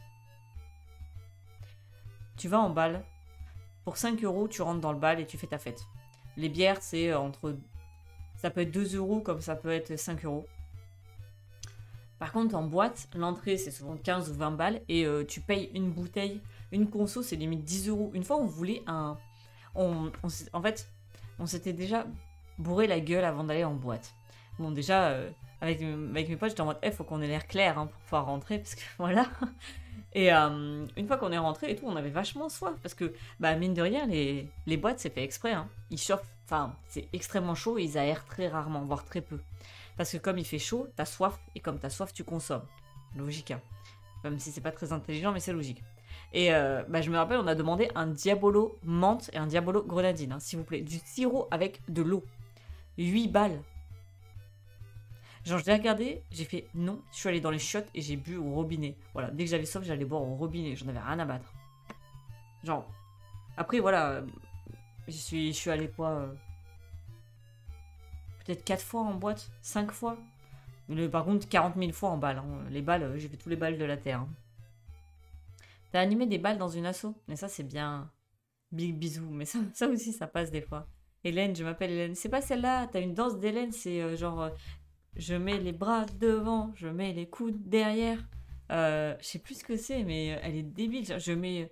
Tu vas en balle, pour 5 euros, tu rentres dans le bal et tu fais ta fête. Les bières, c'est entre... Ça peut être 2 euros comme ça peut être 5 euros. Par contre, en boîte, l'entrée, c'est souvent 15 ou 20 balles et tu payes une bouteille. Une conso, c'est limite 10 euros. Une fois, on voulait un... En fait, on s'était déjà bourré la gueule avant d'aller en boîte. Bon, déjà, avec mes potes, j'étais en mode, faut qu'on ait l'air clair hein, pour pouvoir rentrer, parce que voilà. Et une fois qu'on est rentré et tout, on avait vachement soif, parce que, bah, mine de rien, les boîtes, c'est fait exprès. Hein. Ils chauffent, enfin, c'est extrêmement chaud et ils aèrent très rarement, voire très peu. Parce que comme il fait chaud, t'as soif, et comme t'as soif, tu consommes. Logique, hein. Même si c'est pas très intelligent, mais c'est logique. Et bah, je me rappelle, on a demandé un Diabolo menthe et un Diabolo grenadine, hein, s'il vous plaît. Du sirop avec de l'eau. 8 balles. Genre, je l'ai regardé, j'ai fait non. Je suis allée dans les chiottes et j'ai bu au robinet. Voilà, dès que j'avais soif, j'allais boire au robinet. J'en avais rien à battre. Genre, après, voilà, je suis allée quoi peut-être 4 fois en boîte, 5 fois. Mais par contre, 40 000 fois en balle. Hein. Les balles, j'ai fait tous les balles de la Terre. Hein. T'as animé des balles dans une asso. Mais ça, c'est bien. Big bisous. Mais ça aussi, ça passe des fois. Hélène, je m'appelle Hélène. C'est pas celle-là. T'as une danse d'Hélène. C'est genre... je mets les bras devant. Je mets les coudes derrière. Je sais plus ce que c'est, mais elle est débile. Je mets...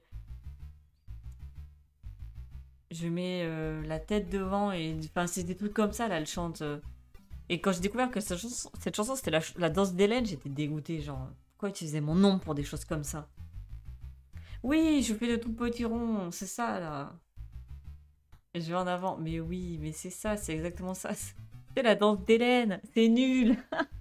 la tête devant. Et enfin, c'est des trucs comme ça, là. Elle chante... Et quand j'ai découvert que cette chanson c'était la danse d'Hélène, j'étais dégoûtée. Genre, pourquoi utiliser mon nom pour des choses comme ça? Oui, je fais de tout petits ronds, c'est ça là. Et je vais en avant. Mais oui, mais c'est ça, c'est exactement ça. C'est la danse d'Hélène. C'est nul.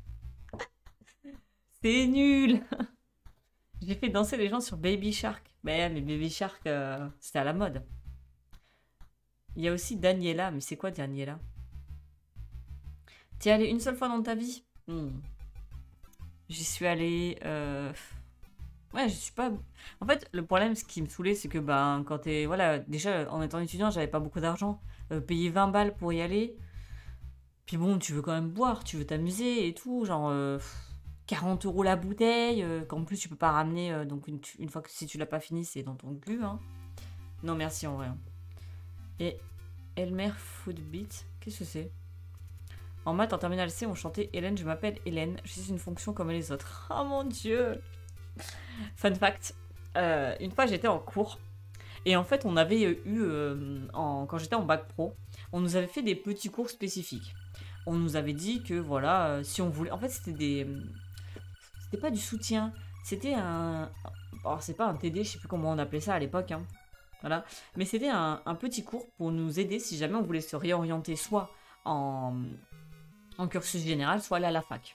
C'est nul. J'ai fait danser les gens sur Baby Shark. Mais Baby Shark, c'était à la mode. Il y a aussi Daniela. Mais c'est quoi Daniela? T'y es allé une seule fois dans ta vie? J'y suis allée... Ouais, je suis pas... En fait, le problème, ce qui me saoulait, c'est que ben, quand t'es... Voilà, déjà, en étant étudiant, j'avais pas beaucoup d'argent. Payer 20 balles pour y aller. Puis bon, tu veux quand même boire, tu veux t'amuser et tout. Genre, 40 euros la bouteille. Qu'en plus, tu peux pas ramener. Donc, une fois que si tu l'as pas fini, c'est dans ton cul. Hein. Non, merci, en vrai. Et Elmer Footbeat, qu'est-ce que c'est? En maths, en terminale C, on chantait Hélène, je m'appelle Hélène. Je suis une fonction comme les autres. Oh mon dieu! Fun fact, une fois j'étais en cours et en fait on avait eu, quand j'étais en bac pro, on nous avait fait des petits cours spécifiques. On nous avait dit que voilà, si on voulait... En fait c'était pas du soutien, c'était un... Alors c'est pas un TD, je sais plus comment on appelait ça à l'époque, hein. Voilà. Mais c'était un petit cours pour nous aider si jamais on voulait se réorienter soit en cursus général, soit aller à la fac.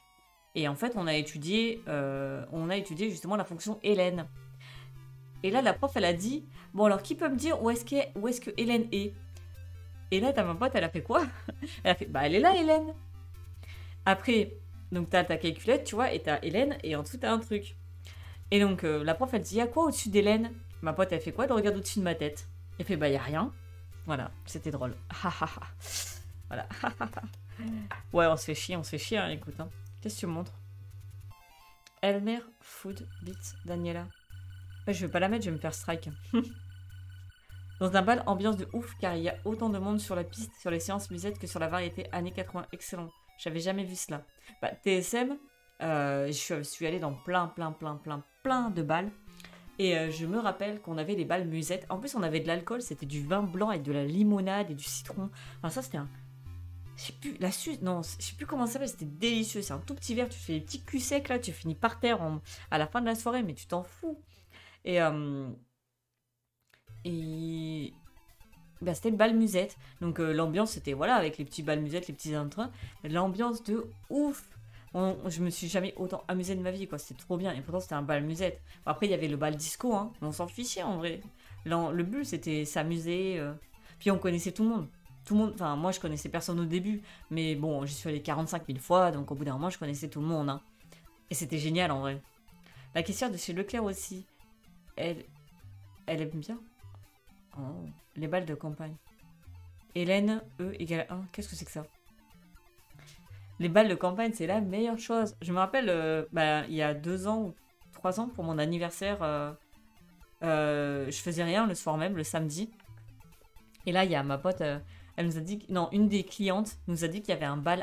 Et en fait, on a étudié justement la fonction Hélène. Et là, la prof, elle a dit, bon alors, qui peut me dire où est-ce que Hélène est? Et là, t'as ma pote, elle a fait quoi? Elle a fait, bah elle est là, Hélène. Après, donc t'as ta calculette, tu vois, et t'as Hélène, et en dessous, t'as un truc. Et donc, la prof, elle dit, y a quoi au-dessus d'Hélène? Ma pote, elle fait quoi? Elle regarde au-dessus de ma tête. Elle fait, bah y a rien. Voilà, c'était drôle. Voilà. Ouais, on se fait chier, hein, écoute. Hein. Qu'est-ce que tu me montres? Elmer Food Beats Daniela. Ouais, je vais pas la mettre, je vais me faire strike. Dans un bal, ambiance de ouf, car il y a autant de monde sur la piste, sur les séances musette que sur la variété années 80. Excellent. J'avais jamais vu cela. Bah, TSM, je suis allée dans plein de balles. Et je me rappelle qu'on avait les balles musettes. En plus, on avait de l'alcool, c'était du vin blanc avec de la limonade et du citron. Enfin, ça, c'était un. Je sais plus, non, je sais plus comment ça s'appelle, c'était délicieux. C'est un tout petit verre, tu fais des petits culs secs là, tu finis par terre à la fin de la soirée, mais tu t'en fous. Et. Et. Bah, c'était une balle musette. Donc l'ambiance, c'était voilà, avec les petits balles musettes, les petits entrains. L'ambiance de ouf. Je me suis jamais autant amusée de ma vie, quoi. C'était trop bien. Et pourtant, c'était un bal musette. Bon, après, il y avait le bal disco, hein. On s'en fichait en vrai. Le but, c'était s'amuser. Puis on connaissait tout le monde. Tout le monde. Enfin, moi, je connaissais personne au début. Mais bon, j'y suis allée 45 000 fois. Donc au bout d'un moment, je connaissais tout le monde. Hein. Et c'était génial en vrai. La caissière de chez Leclerc aussi. Elle, elle aime bien. Oh, les balles de campagne. Hélène, E égale 1. Qu'est-ce que c'est que ça? Les balles de campagne, c'est la meilleure chose. Je me rappelle, il y a 2 ans ou 3 ans, pour mon anniversaire, je faisais rien le soir même, le samedi. Et là, il y a ma pote, elle nous a dit... Non, une des clientes nous a dit qu'il y avait un bal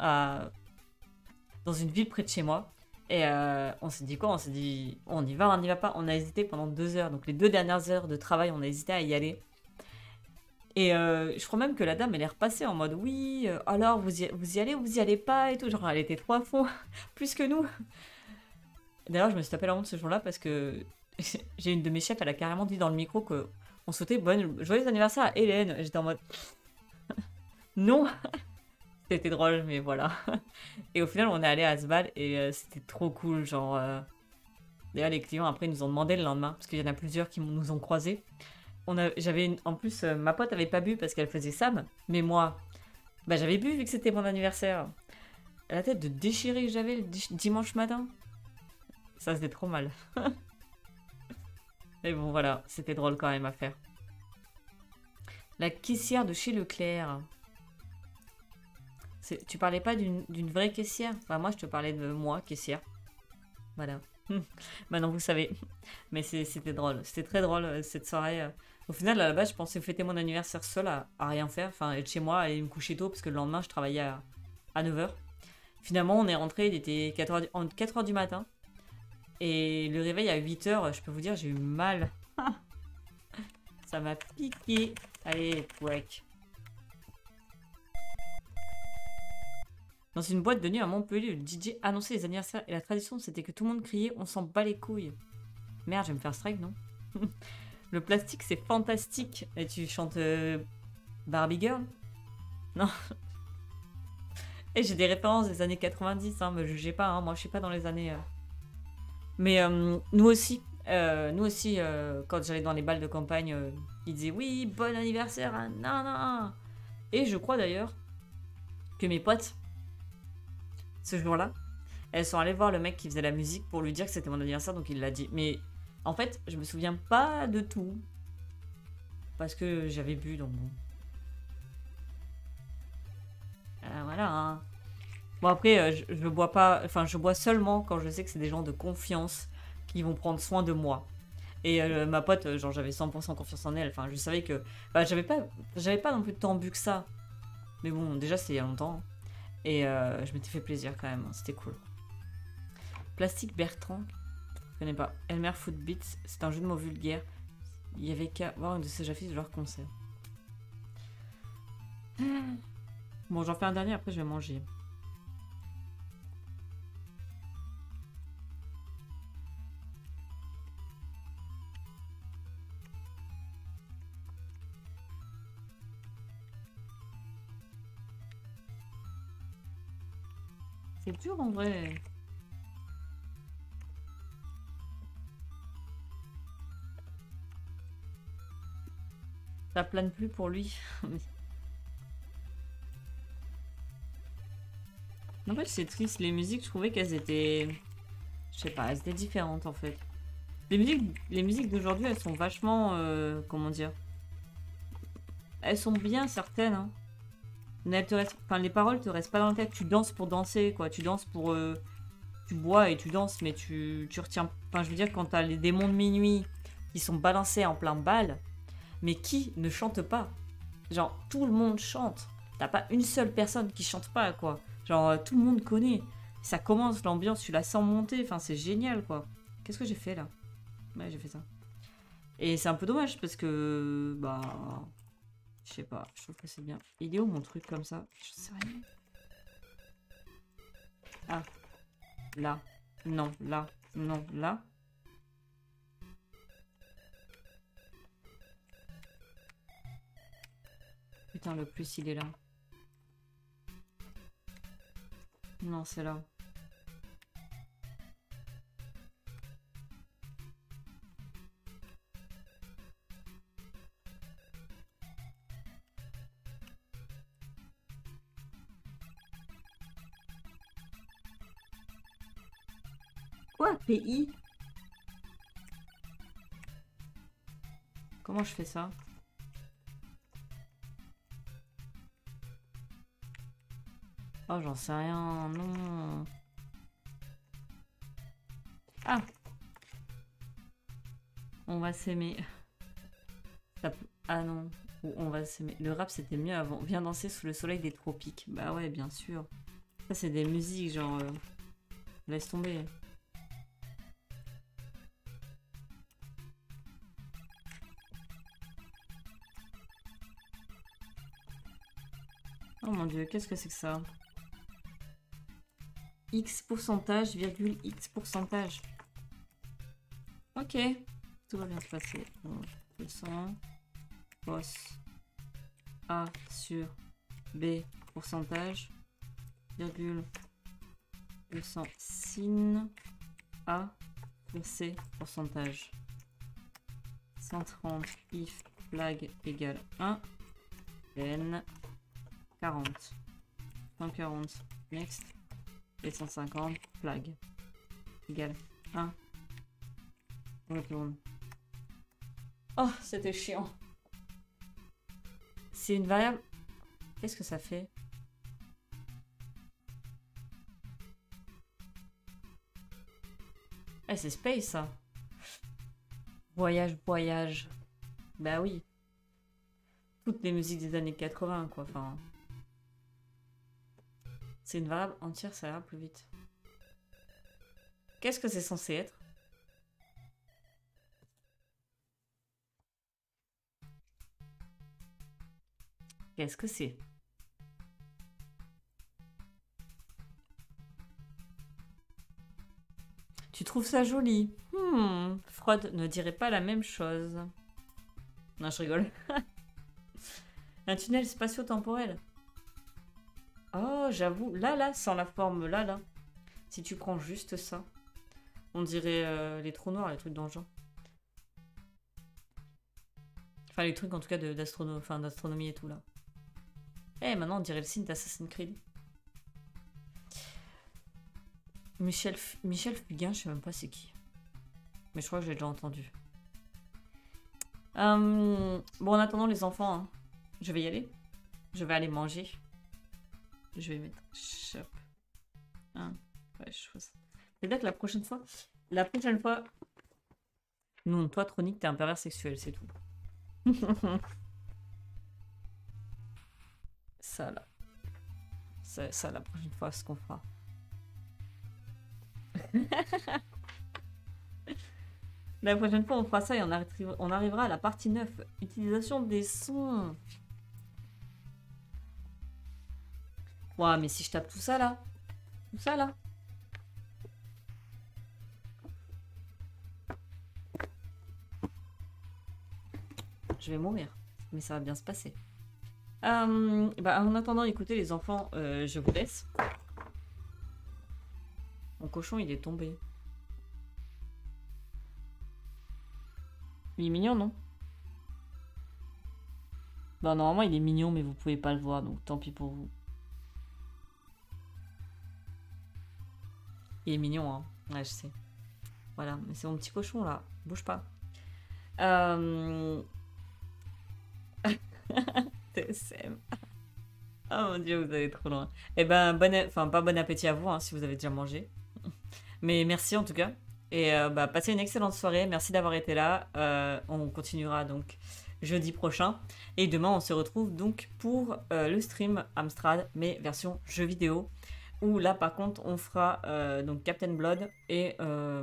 dans une ville près de chez moi. Et on s'est dit quoi? On s'est dit, on y va, on n'y va pas. On a hésité pendant 2 heures. Donc les 2 dernières heures de travail, on a hésité à y aller. Et je crois même que la dame, elle est repassée en mode oui, alors vous y allez ou vous y allez pas et tout. Genre, elle était trop à fond, plus que nous. D'ailleurs, je me suis tapé la honte ce jour-là parce que j'ai une de mes chefs, elle a carrément dit dans le micro que on souhaitait joyeux anniversaire à Hélène. J'étais en mode non, c'était drôle, mais voilà. Et au final, on est allé à ce bal et c'était trop cool. Genre, d'ailleurs, les clients après ils nous ont demandé le lendemain parce qu'il y en a plusieurs qui nous ont croisés. En plus, ma pote avait pas bu parce qu'elle faisait Sam, mais moi, bah j'avais bu vu que c'était mon anniversaire. La tête de déchirée que j'avais le dimanche matin, ça faisait trop mal. Mais bon, voilà, c'était drôle quand même à faire. La caissière de chez Leclerc. Tu parlais pas d'une vraie caissière? Enfin, moi, je te parlais de moi, caissière. Voilà. Maintenant, vous savez. Mais c'était drôle. C'était très drôle cette soirée. Au final, à la base, je pensais fêter mon anniversaire seul à rien faire. Enfin, être chez moi et me coucher tôt parce que le lendemain, je travaillais à 9h. Finalement, on est rentré, il était 4h du matin. Et le réveil à 8h, je peux vous dire, j'ai eu mal. Ça m'a piqué. Allez, break. Dans une boîte de nuit à Montpellier, le DJ annonçait les anniversaires et la tradition, c'était que tout le monde criait « On s'en bat les couilles ». Merde, je vais me faire strike, non? Le plastique, c'est fantastique. Et tu chantes Barbie Girl? Non. Et j'ai des références des années 90, hein, me jugez pas, hein, moi je suis pas dans les années... Mais nous aussi, quand j'allais dans les balles de campagne, ils disaient « Oui, bon anniversaire, hein, non, non ». Et je crois d'ailleurs que mes potes, ce jour-là, elles sont allées voir le mec qui faisait la musique pour lui dire que c'était mon anniversaire, donc il l'a dit. Mais en fait, je me souviens pas de tout. Parce que j'avais bu, donc bon. Voilà, hein. Bon, après, je bois pas... Enfin, je bois seulement quand je sais que c'est des gens de confiance qui vont prendre soin de moi. Et ma pote, genre, j'avais 100% confiance en elle. Enfin, je savais que... Bah, j'avais pas non plus tant bu que ça. Mais bon, déjà, c'était il y a longtemps. Et je m'étais fait plaisir quand même. C'était cool. Plastique Bertrand. Je connais pas. Elmer Food Beats. C'est un jeu de mots vulgaire. Il y avait qu'à voir une de ces affiches de leur concert. Bon, j'en fais un dernier, après je vais manger. C'est dur en vrai. Ça plane plus pour lui. En fait, c'est triste. Les musiques, je trouvais qu'elles étaient... Je sais pas, elles étaient différentes en fait. Les musiques d'aujourd'hui, elles sont vachement... comment dire? Elles sont bien certaines, hein. Mais elles te restent... Enfin, les paroles te restent pas dans la tête. Tu danses pour danser, quoi. Tu danses pour... Tu bois et tu danses, mais tu retiens... Enfin, je veux dire, quand t'as les démons de minuit qui sont balancés en plein bal, mais qui ne chante pas? Genre, tout le monde chante. T'as pas une seule personne qui chante pas, quoi. Genre, tout le monde connaît. Ça commence, l'ambiance, tu la sens monter. Enfin, c'est génial, quoi. Qu'est-ce que j'ai fait, là? Ouais, j'ai fait ça. Et c'est un peu dommage, parce que... Bah... Je sais pas, je trouve que c'est bien. Il est où, mon truc, comme ça? Je sais rien. Ah. Là. Non, là. Non, là. Putain, le plus, il est là. Non, c'est là. Quoi? PI? Comment je fais ça? Oh, j'en sais rien. Non. Ah. On va s'aimer. Ah non. Ou on va s'aimer. Le rap, c'était mieux avant. Viens danser sous le soleil des tropiques. Bah ouais, bien sûr. Ça, c'est des musiques, genre... Laisse tomber. Oh mon dieu, qu'est-ce que c'est que ça? X pourcentage, virgule X pourcentage. Ok. Tout va bien se passer. Donc, 200. Boss. A sur B pourcentage. Virgule. 200 sin A sur C pourcentage. 130 if flag égale 1. N 40. 140 next. Et 150 flag égale 1. On retourne. Oh, c'était chiant. C'est une variable. Qu'est-ce que ça fait? Eh, c'est space ça. Voyage, voyage. Bah oui. Toutes les musiques des années 80, quoi. Enfin. C'est une variable entière, ça ira plus vite. Qu'est-ce que c'est censé être? Qu'est-ce que c'est? Tu trouves ça joli? Freud ne dirait pas la même chose. Non, je rigole. Un tunnel spatio-temporel. Oh, j'avoue. Là, sans la forme là. Si tu prends juste ça, on dirait les trous noirs, les trucs dans le genre. Enfin, les trucs en tout cas d'astronomie et tout là. Eh, maintenant on dirait le signe d'Assassin's Creed. Michel Fugain, je sais même pas c'est qui. Mais je crois que j'ai déjà entendu. Bon, en attendant les enfants, hein, je vais y aller. Je vais aller manger. Je vais mettre shop. Hein, ouais, je fais ça. C'est-à-dire que la prochaine fois, non, toi, Tronic, t'es un pervers sexuel, c'est tout. Ça, là. Ça, la prochaine fois, ce qu'on fera. La prochaine fois, on fera ça et on arrivera à la partie 9. Utilisation des sons. Ouah, mais si je tape tout ça, là. Tout ça, là. Je vais mourir. Mais ça va bien se passer. Bah, en attendant, écoutez, les enfants, je vous laisse. Mon cochon, il est tombé. Il est mignon, non? Bah, normalement, il est mignon, mais vous pouvez pas le voir, donc tant pis pour vous. Il est mignon, hein. Ouais, je sais. Voilà, mais c'est mon petit cochon, là. Bouge pas. TSM. Oh mon dieu, vous allez trop loin. Eh ben, enfin, pas bon appétit à vous, hein, si vous avez déjà mangé. Mais merci en tout cas. Et bah, passez une excellente soirée. Merci d'avoir été là. On continuera donc jeudi prochain. Et demain, on se retrouve donc pour le stream Amstrad, mais version jeu vidéo. Où là, par contre, on fera donc Captain Blood et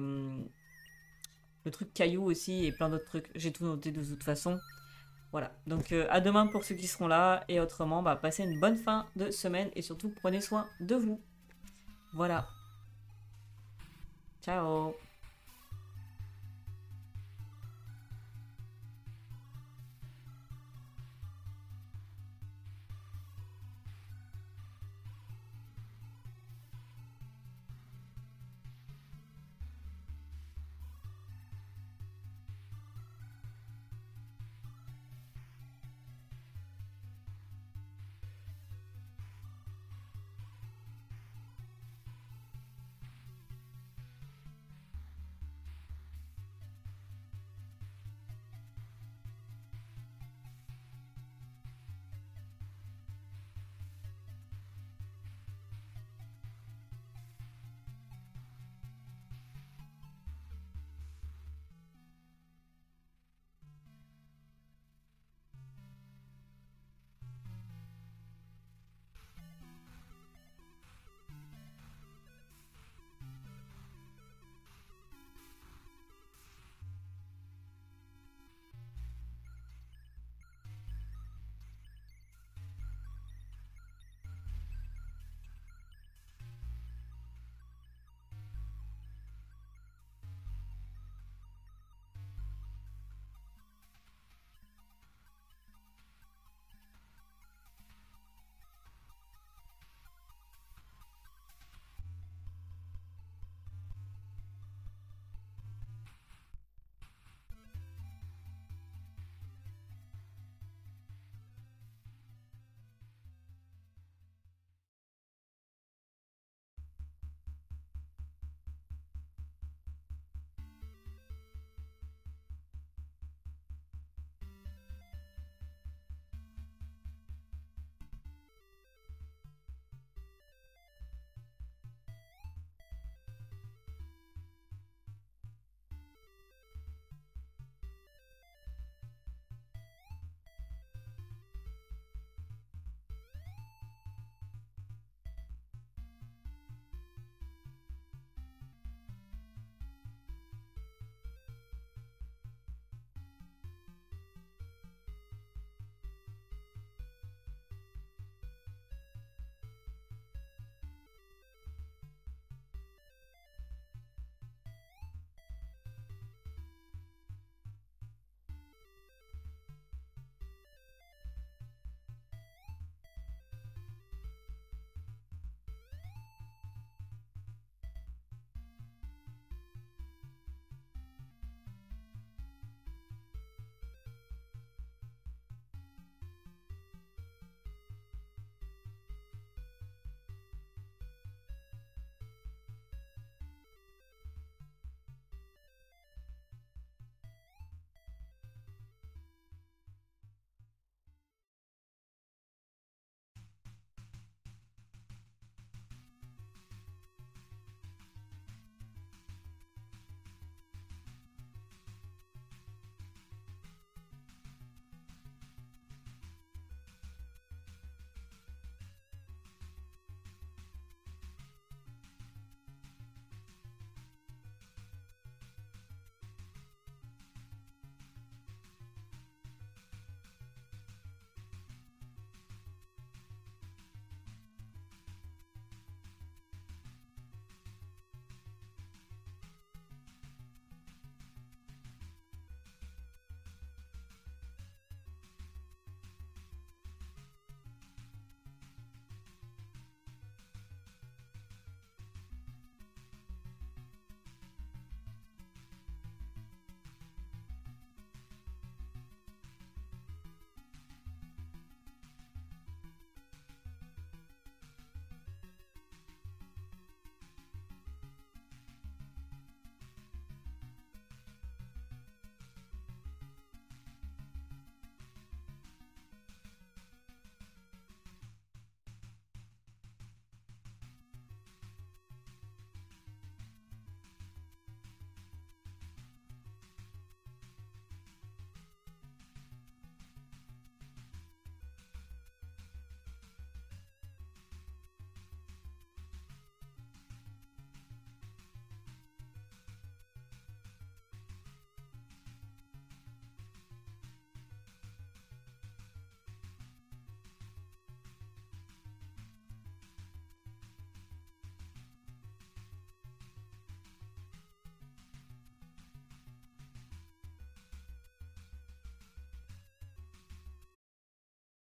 le truc caillou aussi et plein d'autres trucs. J'ai tout noté de toute façon. Voilà, donc à demain pour ceux qui seront là, et autrement, bah, passez une bonne fin de semaine, et surtout prenez soin de vous. Voilà. Ciao.